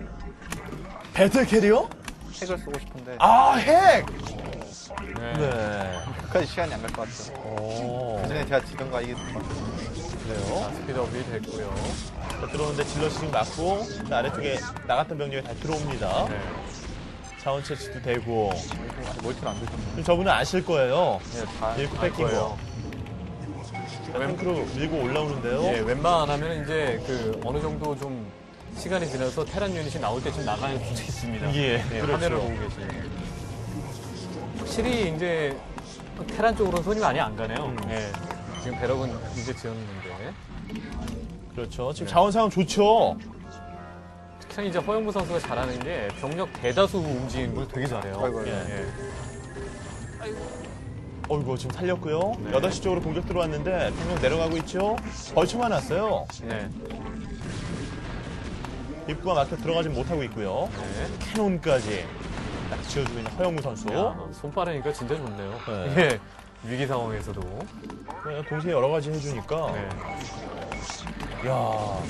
배틀 캐리어? 핵을 쓰고 싶은데 아, 핵! 네. 네. 그까지 시간이 안 갈 것 같아요. 오. 그 전에 제가 지던가 이게 것 같아요. 그래요. 스피드업이 됐고요. 자, 들어오는데 질럿이 지금 맞고, 자, 아래쪽에 나갔던 병력이 다시 들어옵니다. 네. 자원 채취도 되고. 이거 아직 멀티를 안 되셨네요. 그럼 저분은 아실 거예요. 네, 다 일구 알 뺏긴 거예요. 거. 자, 탱크로 밀고 올라오는데요. 예, 웬만하면 이제 그 어느 정도 좀 시간이 지나서 테란 유닛이 나올 때쯤 나가는 수도 있습니다. 예, 그렇죠. 화면을 보고 계시면. 확실히 이제 테란 쪽으로는 손이 많이 안 가네요. 음. 예. 지금 배럭은 이제 지었는데. 그렇죠. 지금 네. 자원 상황 좋죠. 특히 이제 허영무 선수가 잘하는 게 병력 대다수 움직이는 걸 되게 잘해요. 아이고, 아이고. 예. 어이구, 지금 살렸고요. 네. 여덟 시 쪽으로 공격 들어왔는데, 병력 내려가고 있죠. 벌쳐만 왔어요. 네. 입구가 막혀 들어가지 못하고 있고요. 네. 캐논까지 딱 지어주고 있는 허영무 선수. 야, 손 빠르니까 진짜 좋네요. 네. 예. 위기 상황에서도. 그냥 동시에 여러 가지 해주니까. 네. 야.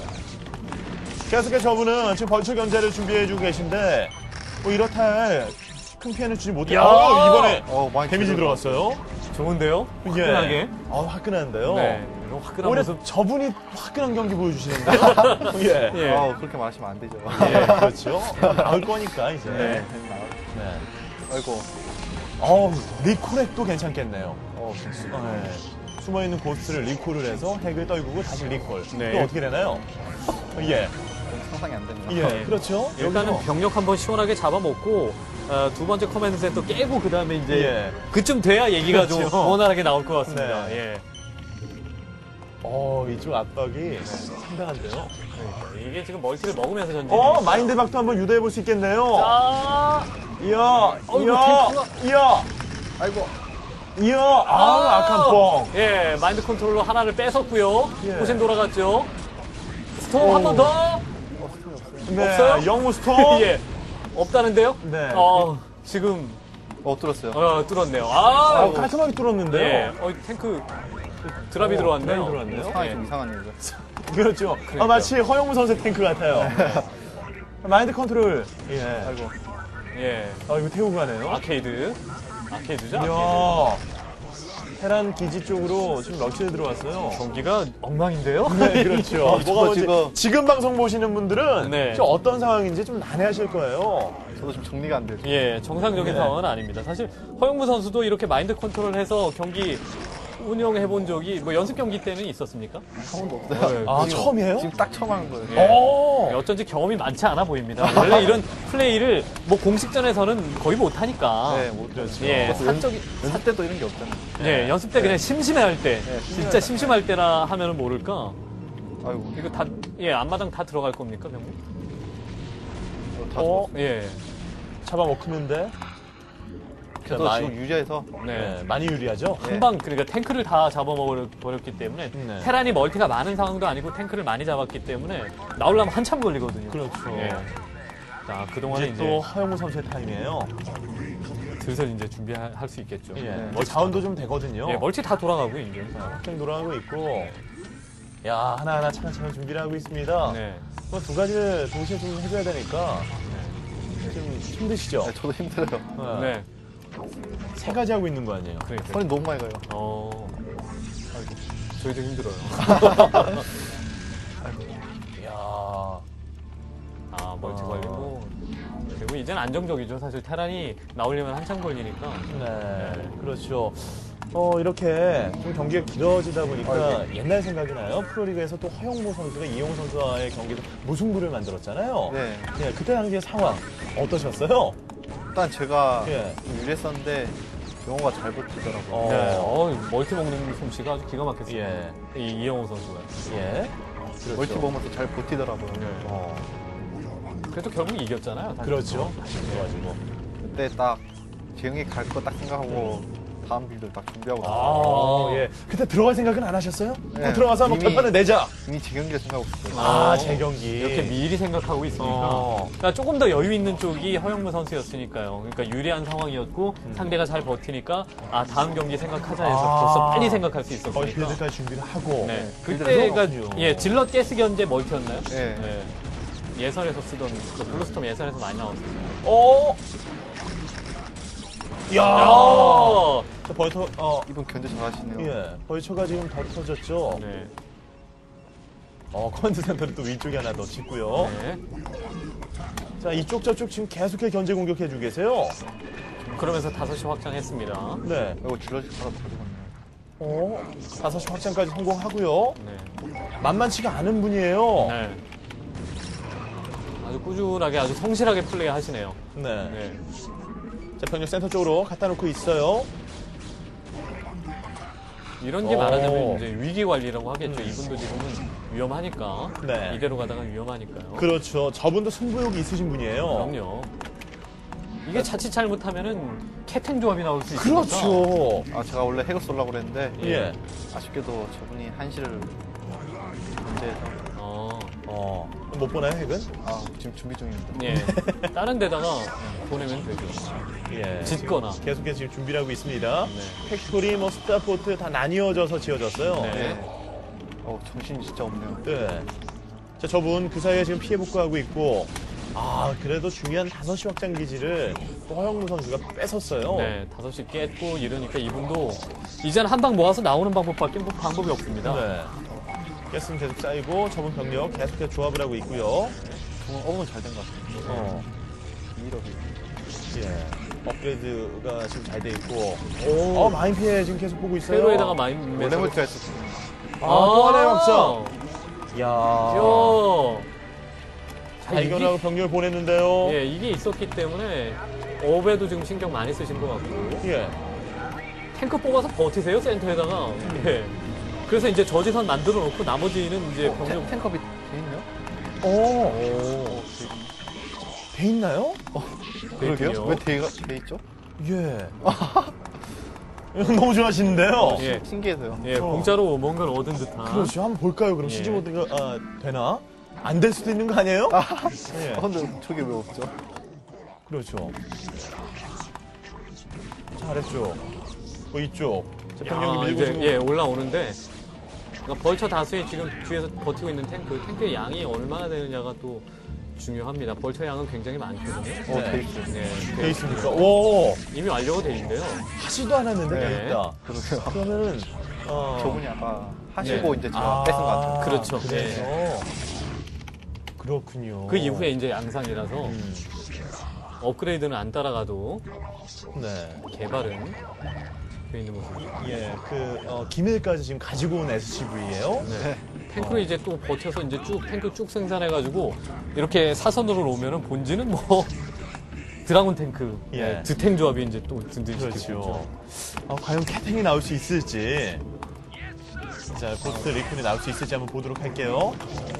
계속해서 저분은 지금 벌처 견제를 준비해주고 계신데, 뭐 이렇다 할 큰 피해는 주지 못해. 야! 어, 이번에 어, 많이 데미지 줄여요. 들어갔어요. 좋은데요? 화끈하게. 예. 어, 화끈한데요. 네. 이런 화끈한 오히려 모습. 저분이 화끈한 경기 보여주시는데요. 예. 예. 어, 그렇게 말하시면 안 되죠. 예, 그렇죠. 나올 거니까, 이제. 네. 네. 아이고. 어우, 리콜핵도 괜찮겠네요. 어, 진짜. 어, 네. 숨어있는 고스트를 리콜을 해서 핵을 떨구고 다시 리콜. 네. 또 어떻게 되나요? 예. 상상이 안 됩니다. 예, 그렇죠. 일단은 여기서 병력 한번 시원하게 잡아먹고 어, 두 번째 커맨드 센터 깨고 그 다음에 이제 예. 그쯤 돼야 얘기가 좀 그렇죠. 원활하게 나올 것 같습니다. 네. 예. 어, 이쪽 압박이 상당한데요. 그러니까 이게 지금 멀티를 먹으면서 전진. 어, 마인드 박도 한번 유도해 볼 수 있겠네요. 아, 이야, 어이구, 이야, 탱크가- 이야, 아이고. 이야, 아, 악한 뻥. 예, 마인드 컨트롤로 하나를 뺏었고요. 예. 호신 돌아갔죠. 스톰 한 번 더. 네, 없어요? 영우 스톰. 예, 없다는데요? 네. 어, 지금 어, 뚫었어요. 어, 뚫었네요. 아, 아, 깔끔하게 뚫었는데요. 예, 어, 탱크 드랍이 어, 들어왔네요. 드랍이 들어왔네요. 상황이 예. 좀 이상하네요, 이거. 그렇죠. 아, 그러니까요. 마치 허영무 선수의 탱크 같아요. 마인드 컨트롤. 예. 아이고. 예, 아, 이거 태우고 가네요. 아케이드. 아케이드죠? 아케이드. 이야. 테란 기지 쪽으로 지금 럭시에 들어왔어요. 경기가 엉망인데요? 네, 그렇죠. 어, 뭐가 저거 뭔지 지금- 지금 방송 보시는 분들은 네. 지금 어떤 상황인지 좀 난해하실 거예요. 저도 지금 정리가 안 돼요. 예, 정상적인 네. 상황은 아닙니다. 사실 허영무 선수도 이렇게 마인드 컨트롤해서 경기 운영해본 적이 뭐 연습 경기 때는 있었습니까? 한 번도 없어요. 네, 아, 그리고- 처음이에요? 지금 딱 처음 하는 거예요. 예. 오! 네, 어쩐지 경험이 많지 않아 보입니다. 원래 이런 플레이를 뭐 공식전에서는 거의 못하니까. 네, 뭐 그렇죠. 예, 그것도 연- 사적인 연습 때도 이런 게 없잖아요. 예, 연습 때 그냥 심심해할 때, 네, 진짜 심심할 때라 하면은 모를까. 아이고, 이거 다, 예, 앞마당 다 들어갈 겁니까, 병님? 이거 다 어? 죽었어요. 예, 잡아먹히는데. 그래도 많이, 지금 유리해서 네. 네, 많이 유리하죠? 네. 한방 그러니까 탱크를 다 잡아먹었기 때문에 네. 테란이 멀티가 많은 상황도 아니고 탱크를 많이 잡았기 때문에 나오려면 한참 걸리거든요. 그렇죠. 예. 자, 그동안에 이제 이제, 또 허영무 선수의 타임이에요. 슬슬 이제 준비할 수 있겠죠. 예. 네. 뭐 자원도 좀 되거든요. 예, 멀티 다 돌아가고요, 이제. 쭉 돌아가고 있고. 야, 하나하나 차근차근 준비를 하고 있습니다. 네. 뭐두 가지를 동시에 좀 해줘야 되니까 네. 좀 힘드시죠? 네, 저도 힘들어요. 네. 네. 세 가지 하고 있는 거 아니에요? 그러니까. 손이 너무 많이 가요. 어. 아이고, 저희도 힘들어요. 이야. 아, 멀티 아. 걸리고. 그리고 이제는 안정적이죠. 사실 테란이 나오려면 한참 걸리니까. 네, 그렇죠. 어, 이렇게 좀 경기가 길어지다 보니까 옛날 생각이 나요. 프로리그에서 또 허영무 선수가 이용호 선수와의 경기에서 무승부를 만들었잖아요. 네. 네, 그때 당시의 상황 어떠셨어요? 일단 제가 예. 좀 유리했었는데 영호가 잘 버티더라고요. 어. 네. 어, 멀티 먹는 솜씨가 아주 기가 막혔어요. 예. 이 이영호 선수가. 예. 그렇죠. 멀티 보면서 잘 버티더라고요. 어, 그래도 결국 이겼잖아요. 사실. 그렇죠. 좋아지고. 그때 딱 재영이 갈 거 딱 생각하고 다음 빌드 딱 준비하고 아, 예. 그때 들어갈 생각은 안 하셨어요? 네. 어, 들어가서 한번 이미- 결판을 내자. 이미 재경기를 생각하고 있어요. 아, 어, 제 경기. 이렇게 미리 생각하고 있으니까. 어. 그러니까 조금 더 여유 있는 쪽이 허영무 선수였으니까요. 그러니까 유리한 상황이었고 상대가 잘 버티니까 아 다음 경기 생각하자 해서 아. 벌써 빨리 생각할 수 거의 있었으니까. 빌드까지 준비를 하고. 네. 빌드를 그때가 해서 예 질럿 가스 견제 멀티였나요? 네. 네. 예선에서 쓰던 그 블루스톰 예선에서 많이 나왔어요. 어? 야 어! 자, 벌터, 어, 이분 견제 잘하시네요. 예. 벌처가 지금 더 터졌죠? 네. 어, 커맨드 센터를 또 위쪽에 하나 더 짓고요. 네. 자, 이쪽 저쪽 지금 계속해 견제 공격해주고 계세요. 그러면서 다섯 시 확장했습니다. 네. 이거 질러지 하나 더 가져갔네요. 어, 다섯 시 확장까지 성공하고요. 네. 만만치가 않은 분이에요. 네. 아주 꾸준하게 아주 성실하게 플레이 하시네요. 네. 네. 자, 병력 센터 쪽으로 갖다 놓고 있어요. 이런 게 오. 말하자면 이제 위기 관리라고 하겠죠. 이분도 지금은 위험하니까. 네. 이대로 가다가 위험하니까요. 그렇죠. 저분도 승부욕이 있으신 분이에요. 그럼요. 이게 자칫 잘못하면은 캐탱 조합이 나올 수 있으니까. 그렇죠. 아, 제가 원래 핵을 쏠려고 그랬는데 예. 아쉽게도 저분이 한시를 견제해서 어. 어, 못 보나요, 핵은? 아, 지금 준비 중입니다. 예. 다른 데다가 보내면 되죠. 예. 짓거나. 지금 계속해서 지금 준비를 하고 있습니다. 네. 팩토리, 뭐, 스타포트 다 나뉘어져서 지어졌어요. 네. 네. 어, 정신이 진짜 없네요. 네. 자, 저분 그 사이에 지금 피해 복구하고 있고, 아, 그래도 중요한 다섯 시 확장 기지를 또 허영무 선수가 뺏었어요. 네. 다섯 시 깼고 이러니까 이분도 이제는 한 방 모아서 나오는 방법밖에 뭐 방법이 없습니다. 네. 가스는 계속 쌓이고, 저분 병력 계속해서 조합을 하고 있고요. 정말 어음은 잘 된 것 같아요. 어, 이력이. 예. 업그레이드가 지금 잘 돼 있고, 어, 마인 피해 지금 계속 보고 있어요. 회로에다가 많이 원래 멀티가 있었어요. 아, 또 하나의 확장. 이야. 야. 자, 발견하고 이게, 병력을 보냈는데요. 예, 이게 있었기 때문에 업에도 지금 신경 많이 쓰신 것 같고 예. 탱크 뽑아서 버티세요 센터에다가. 예. 그래서 이제 저지선 만들어 놓고 나머지는 이제 병력. 탱- 탱커비 돼 있네요? 오, 오, 돼 있나요? 그러게요? 왜 돼, 돼 있죠? 예. 너무 좋아하시는데요. 예. 신기해서요. 예, 어. 공짜로 뭔가를 얻은 듯한. 그렇죠. 한번 볼까요? 그럼 예. 시즈모드가 아, 되나? 안 될 수도 있는 거 아니에요? 예. 아, 근데 저게 왜 없죠? 그렇죠. 자, 아래쪽. 뭐 이쪽. 자, 병력이 야, 밀고 이제 지금. 예 올라오는데 그러니까 벌처 다수의 지금 뒤에서 버티고 있는 탱크 탱크의 양이 얼마나 되느냐가 또 중요합니다. 벌처 양은 굉장히 많거든요. 어, 네. 돼 있어요. 네, 돼 있습니까? 오, 이미 완료가 돼 있는데요. 하지도 않았는데 네. 돼 있다. 그러게요. 그러면은 어. 저분이 아까 하시고 네. 이제 제가 뺏은 것 같아요. 그렇죠. 그래서 그렇군요. 그 이후에 이제 양상이라서 음. 업그레이드는 안 따라가도 네. 개발은 돼 있는 모습. 예, 그 어, 기밀까지 지금 가지고 온 에스씨브이예요. 네. 탱크를 이제 또 버텨서 이제 쭉 탱크 쭉 생산해가지고 이렇게 사선으로 오면은 본진은 뭐 드라군 탱크, 예. 네, 드탱 조합이 이제 또 든든시키고 있죠. 그렇죠. 어, 과연 캐탱이 나올 수 있을지. 자, 고스트 리콘이 나올 수 있을지 한번 보도록 할게요.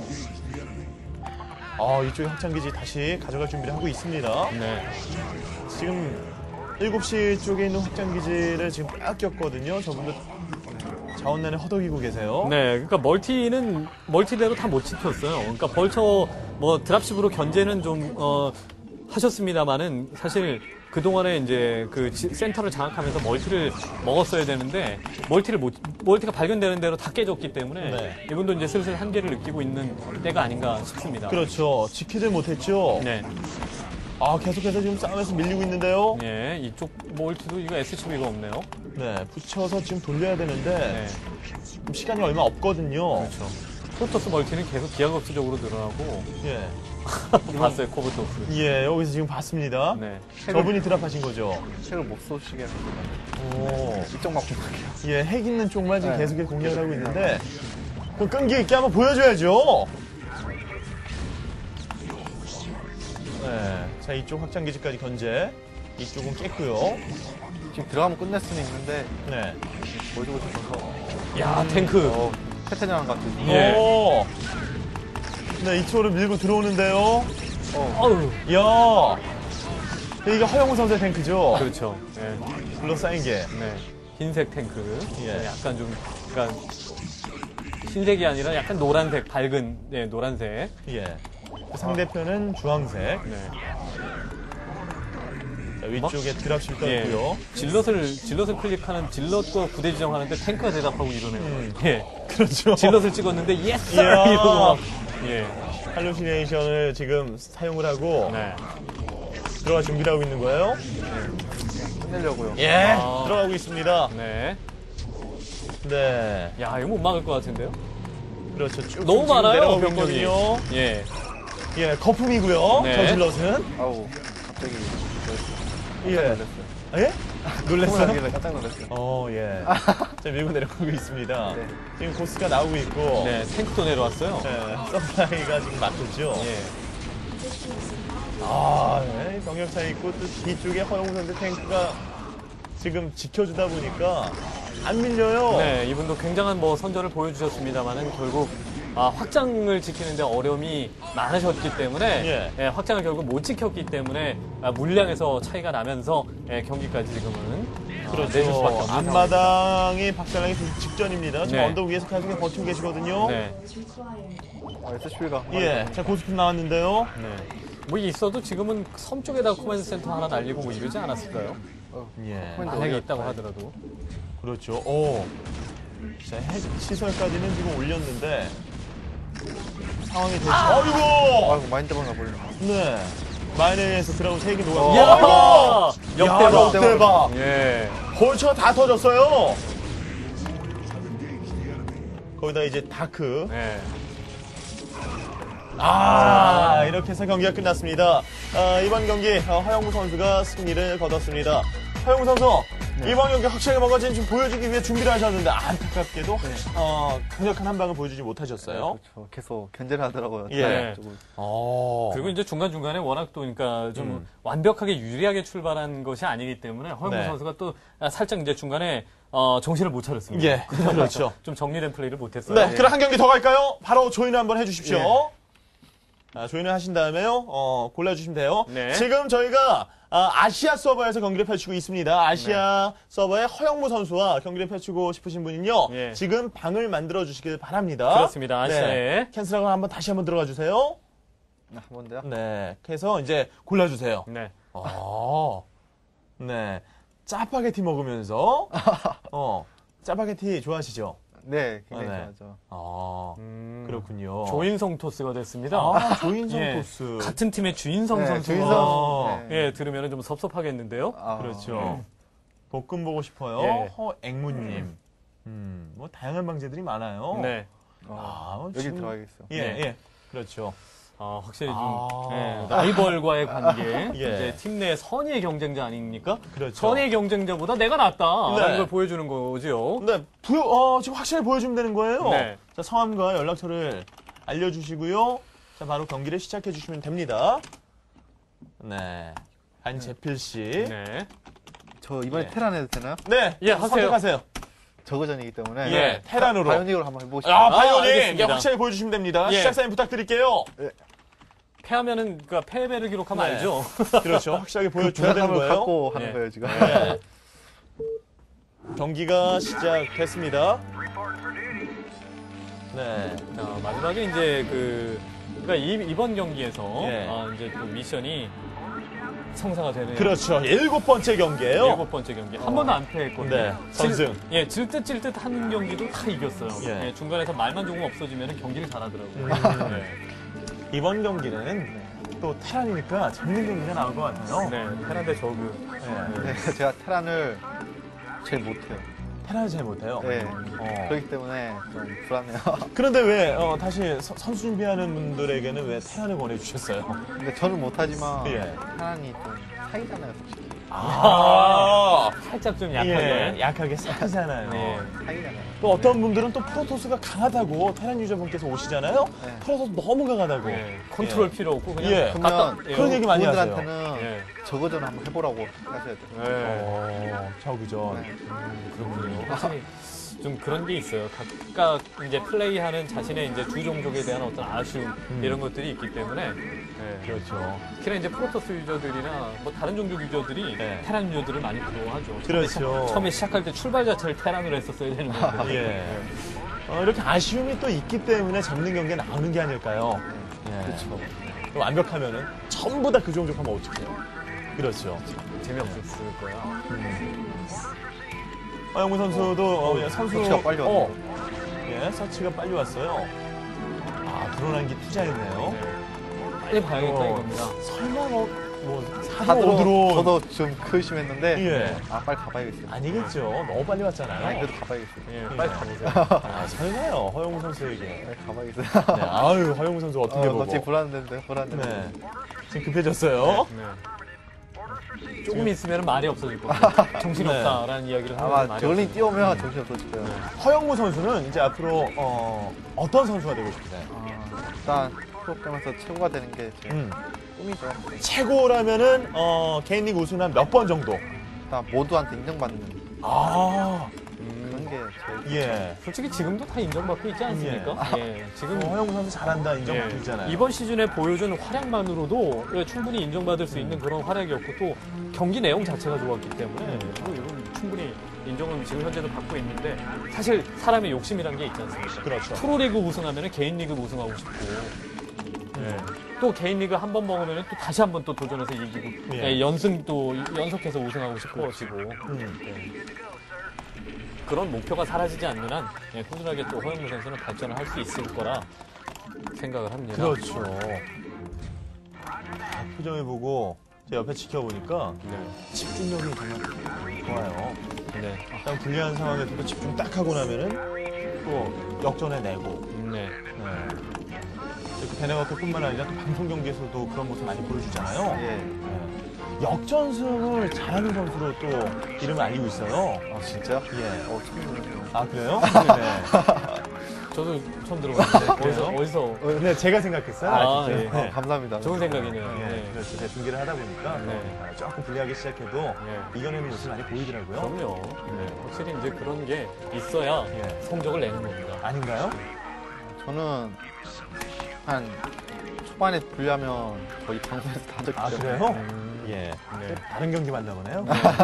어, 이쪽에 확장기지 다시 가져갈 준비를 하고 있습니다. 네. 지금 일곱 시 쪽에 있는 확장기지를 지금 뺏겼거든요. 저분도 자원난에 허덕이고 계세요. 네, 그러니까 멀티는 멀티대로 다 못 지켰어요. 그러니까 벌처 뭐 드랍십으로 견제는 좀 어, 하셨습니다만은 사실 그 동안에 이제 그 지- 센터를 장악하면서 멀티를 먹었어야 되는데 멀티를 못 멀티가 발견되는 대로 다 깨졌기 때문에 네. 이분도 이제 슬슬 한계를 느끼고 있는 때가 아닌가 싶습니다. 그렇죠. 지키질 못했죠. 네, 아, 계속해서 지금 싸움에서 밀리고 있는데요. 네, 이쪽 멀티도 이거 에스씨비가 없네요. 네, 붙여서 지금 돌려야 되는데 네, 지금 시간이 얼마 없거든요. 그렇죠. 프로토스 멀티는 계속 기하급수적으로 늘어나고 예, 봤어요, 코브토스. 예, 여기서 지금 봤습니다. 네, 저분이 드랍하신 거죠. 책을 못 쏘시게 해서 오, 이쪽만 공격해요. 예, 핵 있는 쪽만 지금 네. 계속해서 공략을 하고 있는데 그 끈기 있게 한번 보여줘야죠. 네, 자 이쪽 확장기지까지 견제. 이쪽은 깼고요. 지금 들어가면 끝낼 수는 있는데 네. 보여주고 싶어서 야 탱크. 어, 테테냥 같은 예. 오. 네, 이쪽으로 밀고 들어오는데요. 어우, 이야. 이게 허영우 선수의 탱크죠. 그렇죠. 네. 둘러싸인 게. 네, 흰색 탱크. 예. 네, 약간 좀, 그러니까 흰색이 아니라 약간 노란색, 밝은, 네, 노란색. 예. 그 상대편은 주황색. 네. 자, 위쪽에 드랍실 예. 떴고요. 질럿을, 질럿을 클릭하는 질럿과 부대 지정하는데 탱크가 대답하고 이러네요. 음. 예. 그렇죠. 질럿을 찍었는데, 예스! 이야. 이러고 막. 예. 할루시네이션을 지금 사용을 하고 네. 들어갈 준비를 하고 있는 거예요. 끝내려고요. 예. 아. 들어가고 있습니다. 네. 네. 야, 이거 못 막을 것 같은데요? 그렇죠. 쭉 너무 지금 많아요, 내려가고 병력이. 있거든요. 예. 예, 거품이고요. 네. 저 질럿은. 아우 갑자기 예. 놀랐어요. 예? 놀랬어요? 놀랐어요. 깜짝 놀랐어요. 어, 예. 자, 밀고 내려가고 있습니다. 네. 지금 고스가 나오고 있고. 네, 탱크도 내려왔어요. 네, 서플라이가 지금 막혔죠. 예. 아, 네. 병력 차이 있고 또 뒤쪽에 허영우 선수 탱크가 지금 지켜주다 보니까 안 밀려요. 네, 이분도 굉장한 뭐 선전을 보여주셨습니다만은 결국 아, 확장을 지키는데 어려움이 많으셨기 때문에 예. 예, 확장을 결국 못 지켰기 때문에 아, 물량에서 차이가 나면서 예, 경기까지 지금은 아, 내줄 수밖에 그렇죠. 없는 상황입니다. 앞마당이 박살나기 직전입니다. 지금 네. 언덕 위에서 계속 버티고 계시거든요. 네, 아, 에스씨비가 예, 자 고스톱 나왔는데요. 네. 뭐 있어도 지금은 섬 쪽에다 코맨드 센터 하나 날리고 뭐 이러지 않았을까요? 예, 만약에 있다고 하더라도. 그렇죠. 오, 자 핵 시설까지는 지금 올렸는데 상황이 되지. 어이구, 아이고 마인드방가 버리네. 네, 마이너에서 드라곤 세 개 녹아. 이야! 어이구, 역대박. 야, 역대박. 예. 벌처가 다 터졌어요. 거기다 이제 다크. 네. 아, 이렇게 해서 경기가 끝났습니다. 아, 이번 경기 어, 허영무 선수가 승리를 거뒀습니다. 허영무 선수, 이번 경기 확실하게 뭔가 지금 보여주기 위해 준비를 하셨는데 안타깝게도 어, 강력한 한 방을 보여주지 못하셨어요. 그렇죠. 계속 견제를 하더라고요. 예. 다른 쪽을. 어. 그리고 이제 중간중간에 워낙 또 그러니까 좀 음. 완벽하게 유리하게 출발한 것이 아니기 때문에 허영무 네. 선수가 또 살짝 이제 중간에 어, 정신을 못 차렸습니다. 예, 그렇죠. 좀 정리된 플레이를 못했어요. 네, 그럼 한 경기 더 갈까요? 바로 조인을 한번 해주십시오. 예. 아, 조인을 하신 다음에요, 어, 골라주시면 돼요. 네. 지금 저희가 아, 아시아 서버에서 경기를 펼치고 있습니다. 아시아 서버의 허영무 선수와 경기를 펼치고 싶으신 분은요, 예. 지금 방을 만들어 주시길 바랍니다. 그렇습니다. 아시아에. 네. 캔슬하고 한번 다시 한번 들어가 주세요. 아, 뭔데요? 네, 그래서 이제 골라주세요. 네. 아, 네, 짜파게티 먹으면서, 어, 짜파게티 좋아하시죠? 네, 굉장히 아, 네. 좋아하죠. 아, 음, 그렇군요. 조인성 토스가 됐습니다. 아, 조인성 예. 토스. 같은 팀의 주인성 네, 선수가 주인성. 네. 예, 들으면 좀 섭섭하겠는데요. 아, 그렇죠. 볶음 보고 싶어요. 예. 허앵무님. 음, 뭐 다양한 방제들이 많아요. 네. 어, 아, 여기 지금- 들어가겠어요. 예, 네. 예. 그렇죠. 아, 확실히 좀 아. 예, 라이벌과의 관계, 예. 이제 팀 내 선의의 경쟁자 아닙니까? 그렇죠. 선의의 경쟁자보다 내가 낫다라는 네. 걸 보여주는 거죠. 네, 부, 어, 지금 확실히 보여주면 되는 거예요. 네. 자, 성함과 연락처를 알려주시고요. 자, 바로 경기를 시작해 주시면 됩니다. 네. 안재필 씨. 네. 네. 저 이번에 예. 테란 해도 되나요? 예, 하세요. 선택하세요. 저그전이기 때문에 예, 테란으로. 바이오닉으로 한번 해보고 싶어요. 아, 바이오닉. 예, 알겠습니다. 확실히 보여주시면 됩니다. 예. 시작 사인 부탁드릴게요. 패하면은 그러니까 패배를 기록하면 네. 알죠. 그렇죠. 확실하게 보여줘야 되는 부담감을 거예요. 갖고 하는 예. 거예요 지금. 네. 경기가 시작됐습니다. 네. 자, 마지막에 이제 그 그러니까 이, 이번 경기에서 예. 아, 이제 또 미션이 성사가 되는 그렇죠. 일곱 번째 경기예요. 일곱 번째 경기 한 번도 안 패했거든요. 네, 선승. 질, 예, 질듯 질듯 하는 경기도 다 이겼어요. 예. 예, 중간에서 말만 조금 없어지면 경기를 잘하더라고요. 음. 네. 이번 경기는 또 테란이니까 재밌는 경기가 나올 것 같아요. 네, 테란대 저그. 네. 네, 제가 테란을 제일 못해요. 테란을 잘 못해요. 네. 어. 그렇기 때문에 좀 불안해요. 그런데 왜 어, 다시 서- 선수 준비하는 분들에게는 왜 테란을 권해주셨어요? 근데 저는 못하지만 예. 테란이 좀 사기잖아요, 솔직히. 아, 살짝 좀 약하게. 예, 약하게 사기잖아요. 네. 사기잖아요. 또 어떤 분들은 또 프로토스가 강하다고 테란 유저분께서 오시잖아요. 네. 프로토스 너무 강하다고. 네, 컨트롤 필요 없고 그냥 예. 갖다- 그러면 예. 그런 얘기 많이 하세요. 분들한테는 예. 저거전 한번 해보라고 하셔야 돼요. 네. 어, 저그죠. 네. 그렇군요. 확실히 좀 그런 게 있어요. 각각 이제 플레이하는 자신의 이제 주 종족에 대한 어떤 아쉬움 이런 것들이 있기 때문에 네. 그렇죠. 특히나 이제 프로토스 유저들이나 뭐 다른 종족 유저들이 네. 테란 유저들을 많이 부러워하죠. 처음에 그렇죠. 시- 처음에 시작할 때 출발 자체를 테란으로 했었어야 되는 건데. 예. 어, 이렇게 아쉬움이 또 있기 때문에 잡는 경기가 나오는 게 아닐까요? 예. 그렇죠. 또 완벽하면은 전부 다 그 종족 하면 어떡해요? 그렇죠. 재미없었을 거야. 허영무 선수도 어, 예, 선수 서치가 빨리 왔네요. 어, 예, 서치가 빨리 왔어요. 아, 드러난 게 투자했네요. 빨리 봐야겠다 어. 이겁니다. 설마 뭐, 뭐 사드 사드로 오드로 저도 좀 의심했는데 예. 아 빨리 가봐야겠어요. 아니겠죠. 너무 빨리 아니, 왔잖아요. 그래도 가봐야겠어요. 예, 빨리 가보세요. 아, 설마요, 허영무 선수에게. 빨리 가봐야겠어요. 네, 아유, 허영무 선수 어떻게 어, 보고. 나 지금 불안한데 불안한데. 네. 지금 급해졌어요. 네. 조금 있으면 말이 없어질 겁니다. 정신없다라는 이야기를 하면 아마 말이 저글링 없어질 띄우면 정신 없어질 거예요. 허영무 선수는 이제 앞으로 어, 어떤 선수가 되고 싶으세요? 아, 일단 프로그램에서 최고가 되는 게 제 음. 꿈이죠. 최고라면은 어, 개인 리그 우승 한 몇 번 정도? 일단 모두한테 인정받는 아, 그런 게 제일 예. 솔직히 지금도 다 인정받고 있지 않습니까? 예. 지금 어, 허영무 선수 잘한다 인정받고 예, 있잖아요. 이번 시즌에 보여준 활약만으로도 예, 충분히 인정받을 수 있는 그런 활약이었고 또 경기 내용 자체가 좋았기 때문에 뭐 이건 충분히 인정은 지금 현재도 받고 있는데 사실 사람의 욕심이란 게 있지 않습니까? 그렇죠. 프로리그 우승하면 개인 리그 우승하고 싶고 예. 또 개인 리그 한 번 먹으면 또 다시 한 번 또 도전해서 이기고 예. 예, 연승 또 연속해서 우승하고 싶어지고 음. 예. 그런 목표가 사라지지 않는 한 예, 꾸준하게 또 허영무 선수는 발전을 할 수 있을 거라 생각을 합니다. 그렇죠. 다 표정을 보고 제 옆에 지켜보니까 네. 집중력이 정말 좋아요. 네. 일단 불리한 상황에서도 집중 딱 하고 나면은 또 역전해내고. 네. 네. 이렇게 대내워터뿐만 아니라 또 방송 경기에서도 그런 모습 많이 보여주잖아요. 예. 네. 역전승을 잘하는 선수로 또 이름을 알리고 있어요. 아 진짜요? 예. 어 처음 들었네요. 아 그래요? 네. 저도 처음 들어봤는데 어디서 그래요? 어디서 네. 네, 제가 생각했어요. 아, 진짜. 예. 네. 어, 감사합니다. 좋은 생각이네요. 예, 네. 그렇죠. 제가 중계를 하다 보니까 네. 어, 조금 불리하게 시작해도 네. 이겨내는 모습이 많이 보이더라고요. 그럼요. 네. 확실히 이제 그런 게 있어야 예. 성적을 내는 겁니다. 아닌가요? 저는 한 초반에 불리하면 거의 방송에서 다 적기 아 때문에 그래요? 음. 예. 네. 다른 경기 만나 보네요.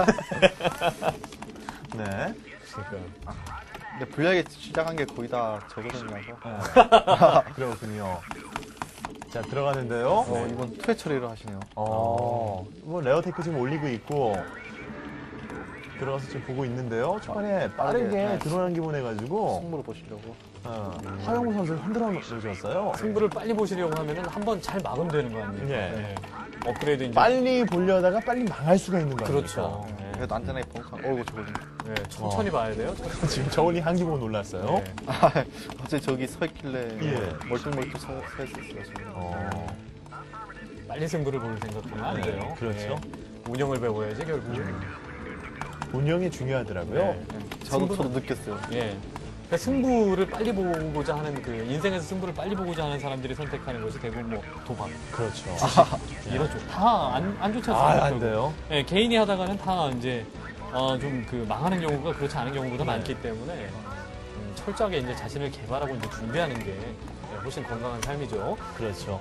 네. 그러니까 근데 불리하게 시작한 게 거의 다 저거든요. 그렇군요. 자 들어가는데요. 어, 이번 투회 처리를 하시네요. 어, 뭐 레어테크 지금 올리고 있고 들어가서 지금 보고 있는데요. 초반에 빠르게 네. 드러난 기분 해가지고 승부를 보시려고. 어, 허영우 선수를 흔들어 놓으셨어요. 승부를 빨리 보시려고 하면은 한번 잘 막으면 되는 거 아니에요? 예. 네. 업그레이드 이제 빨리 보려다가 빨리 망할 수가 있는 거예요. 그렇죠. 네. 네. 그래도 안전하게 번쩍. 어이구 저거 좀. 네, 천천히 봐야 돼요. 천천히. 지금 저원이 한기 보고 놀랐어요. 네. 아, 갑자기 저기 서 있길래 예. 멀뚱멀뚱 서, 서 있었어요. 저기. 어. 빨리 승부를 보는 생각하면 안 네, 돼요. 그렇죠. 네. 운영을 배워야지 결국. 운영이 중요하더라고요. 네. 저도 승부는- 저도 느꼈어요. 예. 그러니까 승부를 빨리 보고자 하는 그 인생에서 승부를 빨리 보고자 하는 사람들이 선택하는 것이 대부분 뭐 도박, 그렇죠. 이런 쪽 다 안 안 좋지 않습니까? 아, 안 결국. 돼요. 예, 개인이 하다가는 다 이제 어, 좀 그 망하는 경우가 그렇지 않은 경우보다 네. 많기 때문에 음, 철저하게 이제 자신을 개발하고 이제 준비하는 게 예, 훨씬 건강한 삶이죠. 그렇죠.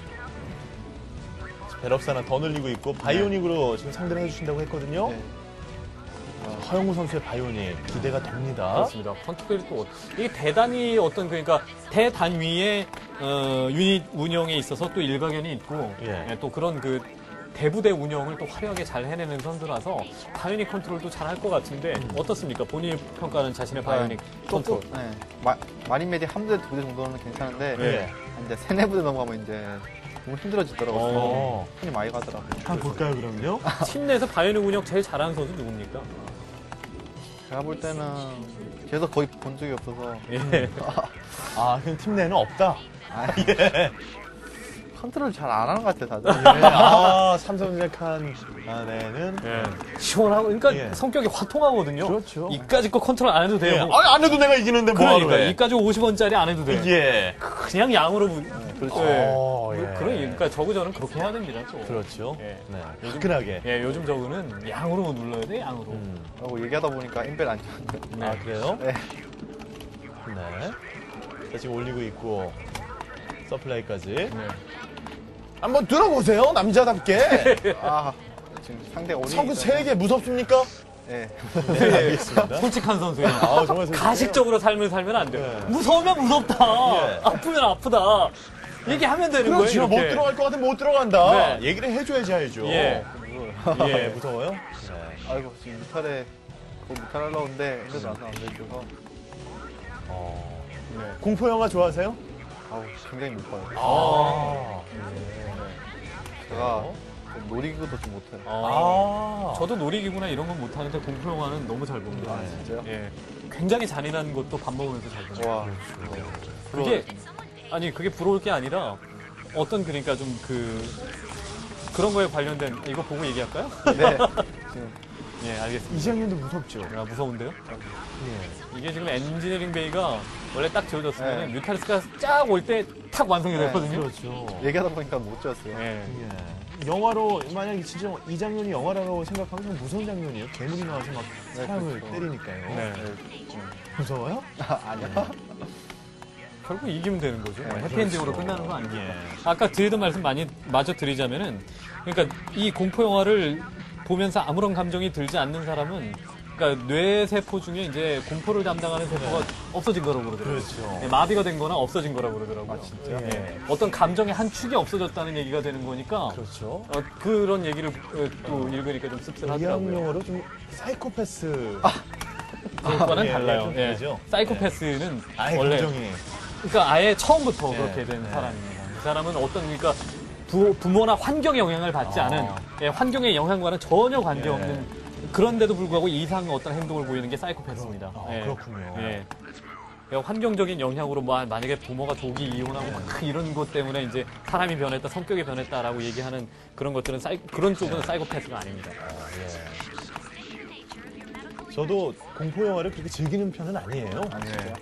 벨업사는 더 늘리고 있고 바이오닉으로 지금 상대를 해주신다고 했거든요. 네. 허영우 선수의 바이오닉 기대가 됩니다. 그렇습니다. 컨트롤이 또 이게 대단히 어떤 그러니까 대단위의 어, 유닛 운영에 있어서 또 일가견이 있고 예. 예, 또 그런 그 대부대 운영을 또 화려하게 잘 해내는 선수라서 바이오닉 컨트롤도 잘 할 것 같은데 어떻습니까? 본인이 평가하는 자신의 바이오닉 컨트롤. 조금, 네. 마, 마린 메디 한 부대, 두 부대 정도는 괜찮은데, 예. 한 이제 세네 부대 넘어가면 이제 너무 힘들어지더라고요. 어. 손이 많이 가더라고요. 한번 볼까요, 그럼요? 팀 내에서 바이오닉 운영 제일 잘하는 선수 누굽니까? 제가 볼 때는 계속 거의 본 적이 없어서 예. 아, 그럼 팀 내는 없다. 아, 예. 컨트롤 잘 안 하는 것 같아요, 다들. 예. 아, 삼성제칸 안에는 예. 시원하고 그러니까 예. 성격이 화통하거든요. 그렇죠. 이까지 거 컨트롤 안 해도 예. 돼요. 아니, 안 해도 내가 이기는데 뭐하러 그러니까 해. 이까지 오십 원짜리 안 해도 돼. 예. 그냥 양으로 문- 그렇죠. 예. 어, 예. 그런 그러니까 저그 저는 그렇게 해야 됩니다. 또. 그렇죠. 예. 네. 화끈하게. 예, 요즘 저그는 양으로 눌러야 돼, 양으로. 음. 라고 얘기하다 보니까 인벨 안 좋은데. 네. 아, 그래요? 네. 네. 자, 지금 올리고 있고, 서플라이까지. 네. 한번 들어보세요, 남자답게. 아, 지금 상대가 오리. 서구 세 개 무섭습니까? 네. 네, 알겠습니다. 솔직한 선수예요. 아, 정말 솔직해요. 가식적으로 삶을 살면 안 돼요. 네. 무서우면 무섭다. 예. 아프면 아프다. 얘기하면 되는 그렇죠. 거예요. 못 이렇게. 들어갈 것 같으면 못 들어간다. 네. 얘기를 해줘야지 알죠. 예. 예, 예. 무서워요? 네. 아이고, 지금 무탈에, 그 무탈 하려고 했는데, 근데 나서 안 되셔서. 어. 네. 공포 영화 좋아하세요? 아우, 굉장히 못 봐요. 아. 제가 좀 놀이기구도 좀 못해요. 어, 아. 저도 놀이기구나 이런 건 못하는데 공포 영화는 너무 잘 봅니다. 아, 진짜요? 예. 굉장히 잔인한 것도 밥 먹으면서 잘 봅니다. 와. 그게 아니 그게 부러울 게 아니라 어떤 그러니까 좀 그 그런 거에 관련된 이거 보고 얘기할까요? 네. 지금 예, 알겠습니다. 이장님도 무섭죠? 야, 무서운데요? 예. 이게 지금 엔지니어링 베이가 원래 딱 지어졌으면 네. 뮤탈리스가 쫙 올 때 탁 완성이 네, 됐거든요. 그렇죠. 얘기하다 보니까 못 지었어요. 예. 예. 영화로 만약에 진짜 이 장면이 영화라고 생각하면 좀 무서운 장면이에요. 괴물이 나와서 막 네, 사람을 그렇죠. 때리니까요. 네. 네, 좀. 무서워요? 아, 아니야. 결국 이기면 되는 거죠. 네, 해피엔딩으로 그렇죠. 끝나는 거 아니에요. 예. 아까 드리던 말씀 많이 마저 드리자면은 그러니까 이 공포 영화를 보면서 아무런 감정이 들지 않는 사람은 그러니까 뇌 세포 중에 이제 공포를 담당하는 세포가 없어진 거라고 그러더라고요. 그렇죠. 네, 마비가 된 거나 없어진 거라고 그러더라고요. 아, 진짜요? 예. 어떤 감정의 한 축이 없어졌다는 얘기가 되는 거니까 그렇죠. 어, 그런 얘기를 어, 또 읽으니까 좀 씁쓸하더라고요. 의학용어로 좀 사이코패스. 그거는 예, 달라요. 좀 예. 다르죠? 사이코패스는 아예 원래 감정이. 그러니까 아예 처음부터 예, 그렇게 된 예. 사람입니다. 그 사람은 어떤 그러니까 부, 부모나 환경의 영향을 받지 아. 않은 예, 환경의 영향과는 전혀 관계없는 예. 그런데도 불구하고 이상 어떤 행동을 보이는 게 사이코패스입니다. 아, 예. 그렇군요. 예. 예, 환경적인 영향으로 뭐 만약에 부모가 조기 이혼하고 막 이런 것 때문에 이제 사람이 변했다, 성격이 변했다라고 얘기하는 그런 것들은 사이, 그런 쪽은 사이코패스가 아닙니다. 저도 공포 영화를 그렇게 즐기는 편은 아니에요. 아니에요.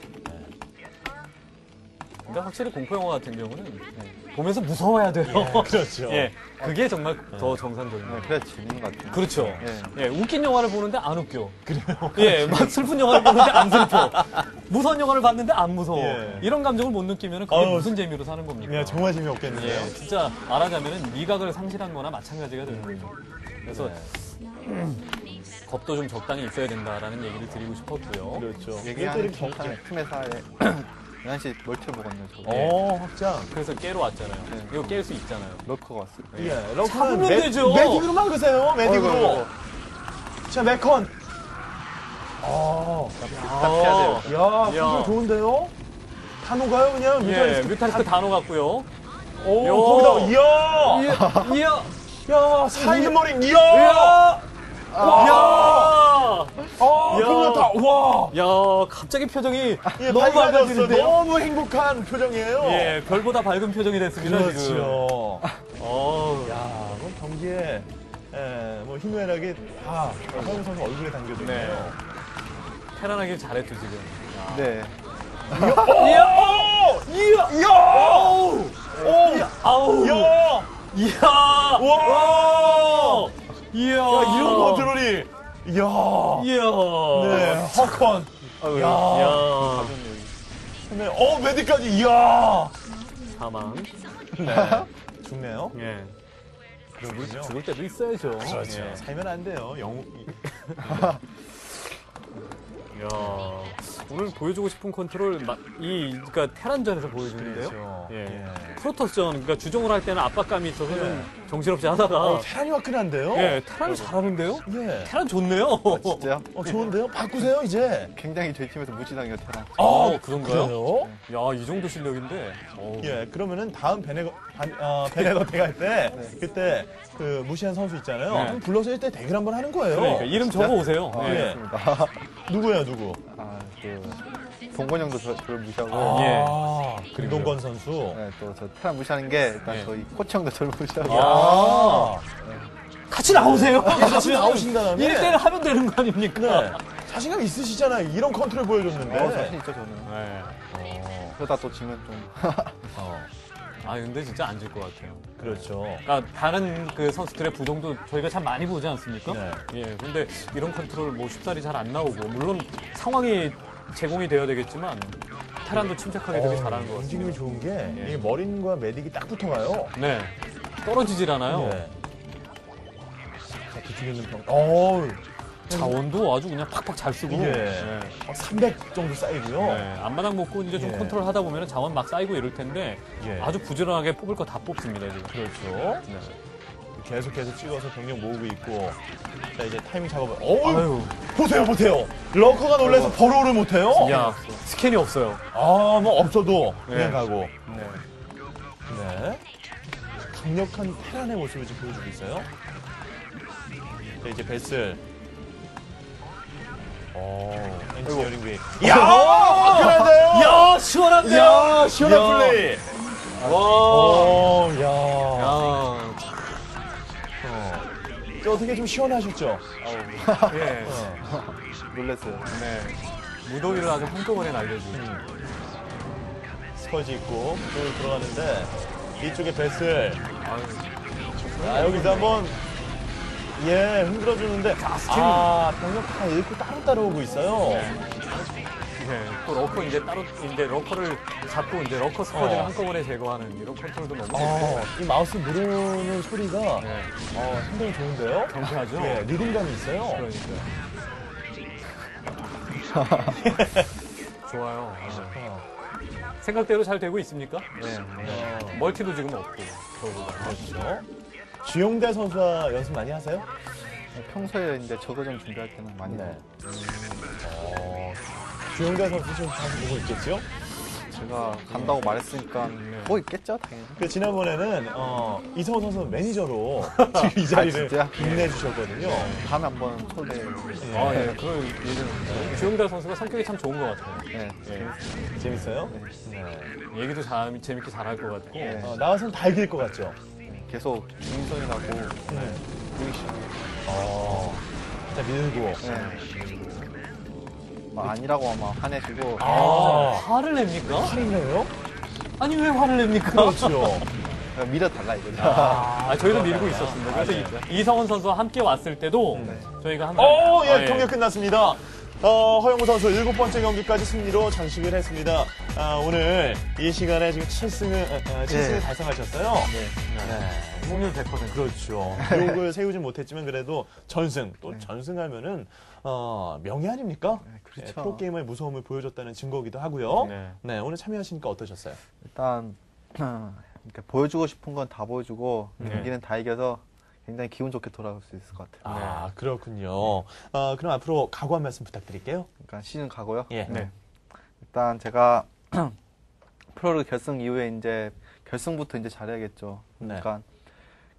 근데 확실히 공포 영화 같은 경우는 예, 보면서 무서워야 돼요. 그렇죠. 예, 그게 정말 더 정상적인 네, 거예요. 그래 재밌는 것 같아요. 그렇죠. 예. 예, 웃긴 영화를 보는데 안 웃겨. 그래요? 예, 막 슬픈 영화를 보는데 안 슬퍼. 무서운 영화를 봤는데 안 무서워. 예. 이런 감정을 못 느끼면 그게 어우, 무슨 재미로 사는 겁니까? 야, 정말 재미없겠는데요. 예, 진짜 말하자면 미각을 상실한 거나 마찬가지가 되는 거죠. 그래서 네. 겁도 좀 적당히 있어야 된다라는 얘기를 드리고 싶었고요. 그렇죠. 얘기하는 이것들이 경- 경 팀에사에 연한 씨 멀티 먹었네요. 저거. 어, 확장. 그래서 깨러 왔잖아요. 네. 이거 깰 수 있잖아요. 러커가 왔어요. 예, 잡으면 러커는 되죠. 매딕으로 막으세요. 어이구, 매딕으로. 어이구. 자, 메컨. 어, 딱 피해야 돼요. 야, 야. 구조 좋은데요? 타노가요, 그냥? 예, 뮤탈리스크 뮤탈리스크 단호 같고요. 오, 야. 거기다, 이야! 이야, 이야. 야, 사이드 머리, 이야! 이야! 와! 이야! 아, 이야. 그러면 다, 와! 야, 갑자기 표정이 예, 너무 밝아졌어. 밝아지는데요? 너무 행복한 표정이에요. 예, 별보다 밝은 표정이 됐습니다, 지금. 그렇죠. 어우, 야, 뭐 경기에, 예, 뭐 희노애락이 다 허영 선수 얼굴에 담겨져 네. 있네요. 테란하길 잘했죠, 지금. 네. 이야! 이야! 이야! 아우! 오! 아우! 이야! 이야! 와! 이야! 야, 이런 컨트롤이. 이야! 이야! 네, 허컨. 아유, 야. 이야! 네, 어, 메디까지. 이야! 사망. 네. 죽네요. 예. 그렇군요. 죽을 때도 있어야죠. 그렇죠. 예. 살면 안 돼요. 영웅. 이야. 오늘 보여주고 싶은 컨트롤, 마- 이, 그러니까 테란전에서 보여주는데요. 그렇죠. 예. 예. 프로토스전, 그러니까 주종을 할 때는 압박감이 있어서 좀 정신없이 하다가. 어, 테란이 화끈한데요? 예, 테란 잘하는데요? 예. 테란 좋네요. 진짜요? 어, 좋은데요? 바꾸세요, 이제. 굉장히 저희 팀에서 무지당해요, 테란. 어, 그런가요? 그래요? 야, 이 정도 실력인데. 어우. 예, 그러면은 다음 베네거, 반- 어, 베네거테 갈 때, 그때 그 무시한 선수 있잖아요. 네. 한번 불러서 일대 대결 한번 하는 거예요. 그러니까 이름 적어 오세요. 아, 예. 알겠습니다. 누구예요, 누구? 아, 그, 동건 형도 저, 저를 무시하고. 예. 아, 김동건 선수. 네, 또 저 테란 무시하는 게 일단 예. 저희 코치 형도 저를 무시하고. 아, 같이 나오세요. 같이 나오신 다음에. 일 대를 하면 되는 거 아닙니까? 네. 자신감 있으시잖아요. 이런 컨트롤 보여줬는데. 어, 자신 있죠, 저는. 네. 어, 그러다 또 지면 좀. 어, 아, 근데 진짜 안 질 것 같아요. 그렇죠. 그러니까 다른 그 선수들의 부동도 저희가 참 많이 보지 않습니까? 네. 예. 근데 이런 컨트롤 뭐 쉽사리 잘 안 나오고 물론 상황이 제공이 되어야 되겠지만 테란도 침착하게 되게 잘하는 것 움직임이 같습니다. 좋은 게, 예. 이게 머린과 메딕이 딱 붙어가요. 네. 떨어지질 않아요. 네. 자, 뒤쪽에 있는 병, 어우, 자원도 아주 그냥 팍팍 잘 쓰고. 예. 네. 막 삼백 정도 쌓이고요. 네, 앞마당 먹고 이제 좀 예. 컨트롤 하다 보면 자원 막 쌓이고 이럴 텐데 예. 아주 부지런하게 뽑을 거 다 뽑습니다 지금. 그렇죠. 네. 계속해서 찍어서 병력 모으고 있고. 자, 이제 타이밍 잡아봐요. 어우, 아유, 보세요, 보세요. 러커가 놀라서 버로우를 못해요. 야 스캔이 없어요. 아, 뭐 없어도 그냥 네. 가고. 네. 네. 강력한 테란의 모습을 지금 보여주고 있어요. 자, 이제 베슬. 오, 엔지니어링 위. 이야! 화끈한데요? 야 시원한데요. 이야, 시원한 야. 플레이. 와. 오, 야. 야. 어. 저 어떻게 좀 시원하셨죠? 예. 어. 놀랐어요. 네. 무더위를 아주 한꺼번에 날려주고. 스커지 있고, 또 들어가는데, 이쪽에 베슬. 아유. 아, 여기서 한번, 예, 흔들어주는데, 스킨. 아, 병력 다 잃고 따로따로 오고 있어요. 네. 또 러커 이제 따로 이제 러커를 잡고 이제 러커 스쿼드를 어. 한꺼번에 제거하는 이런 컨트롤도 너무 어, 좋고. 이 마우스 누르는 소리가, 네. 어, 상당히 좋은데요? 경쾌하죠. 예, 리듬감이 있어요. 그러니까요. 좋아요. 네. 어, 생각대로 잘 되고 있습니까? 네. 어, 멀티도 지금 없고. 저보다. 그렇죠. 주용대 선수와 연습 많이 하세요? 평소에 이제 저거전 준비할 때는 많이. 네. 해요. 어, 주용대 선수 지금 다시 보고 있겠죠? 제가 간다고 말했으니까 뭐 있겠죠, 당연히. 그 지난번에는 어, 이성호 선수 매니저로 지금 이 자리를 아, 진짜? 빛내주셨거든요. 다음에 한번 초대. 아, 예, 그럴 예정입니다. 주영달 선수가 성격이 참 좋은 것 같아요. 네. 예. 재밌어요? 네. 얘기도 잘, 재밌게 잘할 것 같고. 네. 어, 나와서는 다 이길 것 같죠? 네. 계속 중선이라고 네. 보이시고. 어, 자, 밀고. 네. 막 아니라고 막 화내시고. 아, 화를 냅니까? 할인해요? 아니, 왜 화를 냅니까? 그렇죠. 밀어달라 이거죠. 아, 저희도 밀고 있었습니다. 그래서 아, 이- 이성원 선수와 함께 왔을 때도 저희가 한 번. 오, 예, 아, 경기 끝났습니다. 어, 허영무 선수 일곱 번째 경기까지 승리로 장식을 했습니다. 아, 오늘 이 시간에 지금 칠 승을, 아, 칠 승을 네. 달성하셨어요. 네. 승률 백 퍼센트. 그렇죠. 기록을 세우진 못했지만 그래도 전승, 또 전승하면은, 어, 명예 아닙니까? 네, 그렇죠. 예, 프로게이머의 무서움을 보여줬다는 증거기도 하고요. 네. 네, 오늘 참여하시니까 어떠셨어요? 일단 그러니까 보여주고 싶은 건 다 보여주고 네. 경기는 다 이겨서 굉장히 기분 좋게 돌아갈 수 있을 것 같아요. 아, 그렇군요. 어, 그럼 앞으로 각오 한 말씀 부탁드릴게요. 그러니까 시즌 가고요. 예. 네. 일단 제가 프로를 결승 이후에 이제 결승부터 이제 잘해야겠죠. 네. 그러니까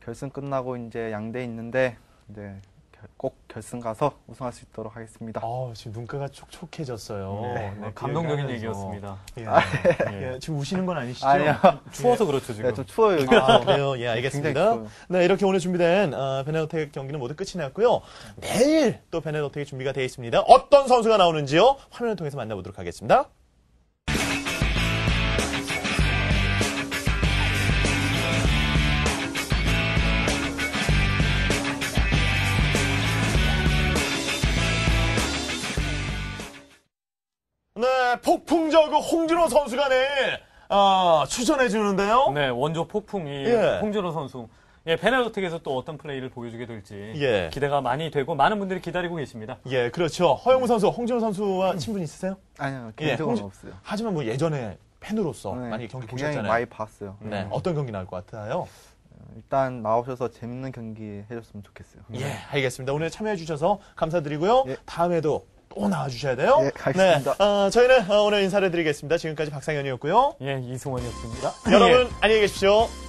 결승 끝나고 이제 양대 있는데 이제 결- 꼭 결승 가서 우승할 수 있도록 하겠습니다. 어, 지금 눈가가 촉촉해졌어요. 네, 네, 감동적인 그 얘기였습니다. 예. 예. 예, 지금 우시는 건 아니시죠? 아니요. 추워서 그렇죠 지금. 네, 좀 추워요 여기. 아, 그래요? 예, 굉장히 알겠습니다. 추워요. 네, 이렇게 오늘 준비된 어, 베네도텍 경기는 모두 끝이 났고요. 내일 또 베네도텍이 준비가 되어 있습니다. 어떤 선수가 나오는지요? 화면을 통해서 만나보도록 하겠습니다. 네, 폭풍저그 홍진호 선수가 내일 어, 출전해 주는데요. 네, 원조 폭풍이 예. 홍진호 선수. 예, 베네도텍에서 또 어떤 플레이를 보여주게 될지 예. 기대가 많이 되고 많은 분들이 기다리고 계십니다. 예, 그렇죠. 허영무 선수, 홍진호 선수와 친분이 있으세요? 아니요 예, 개인적으로 홍진- 없어요. 하지만 뭐 예전에 팬으로서 네, 많이 경기 굉장히 보셨잖아요. 많이 봤어요. 네, 어떤 경기 나올 것 같아요? 일단 나오셔서 재밌는 경기 해줬으면 좋겠어요. 예, 알겠습니다. 오늘 참여해 주셔서 감사드리고요. 예. 다음에도 또 나와주셔야 돼요. 예, 알겠습니다. 네, 어, 저희는 어, 오늘 인사를 드리겠습니다. 지금까지 박상현이었고요. 예, 이승원이었습니다. 여러분, 안녕히 계십시오.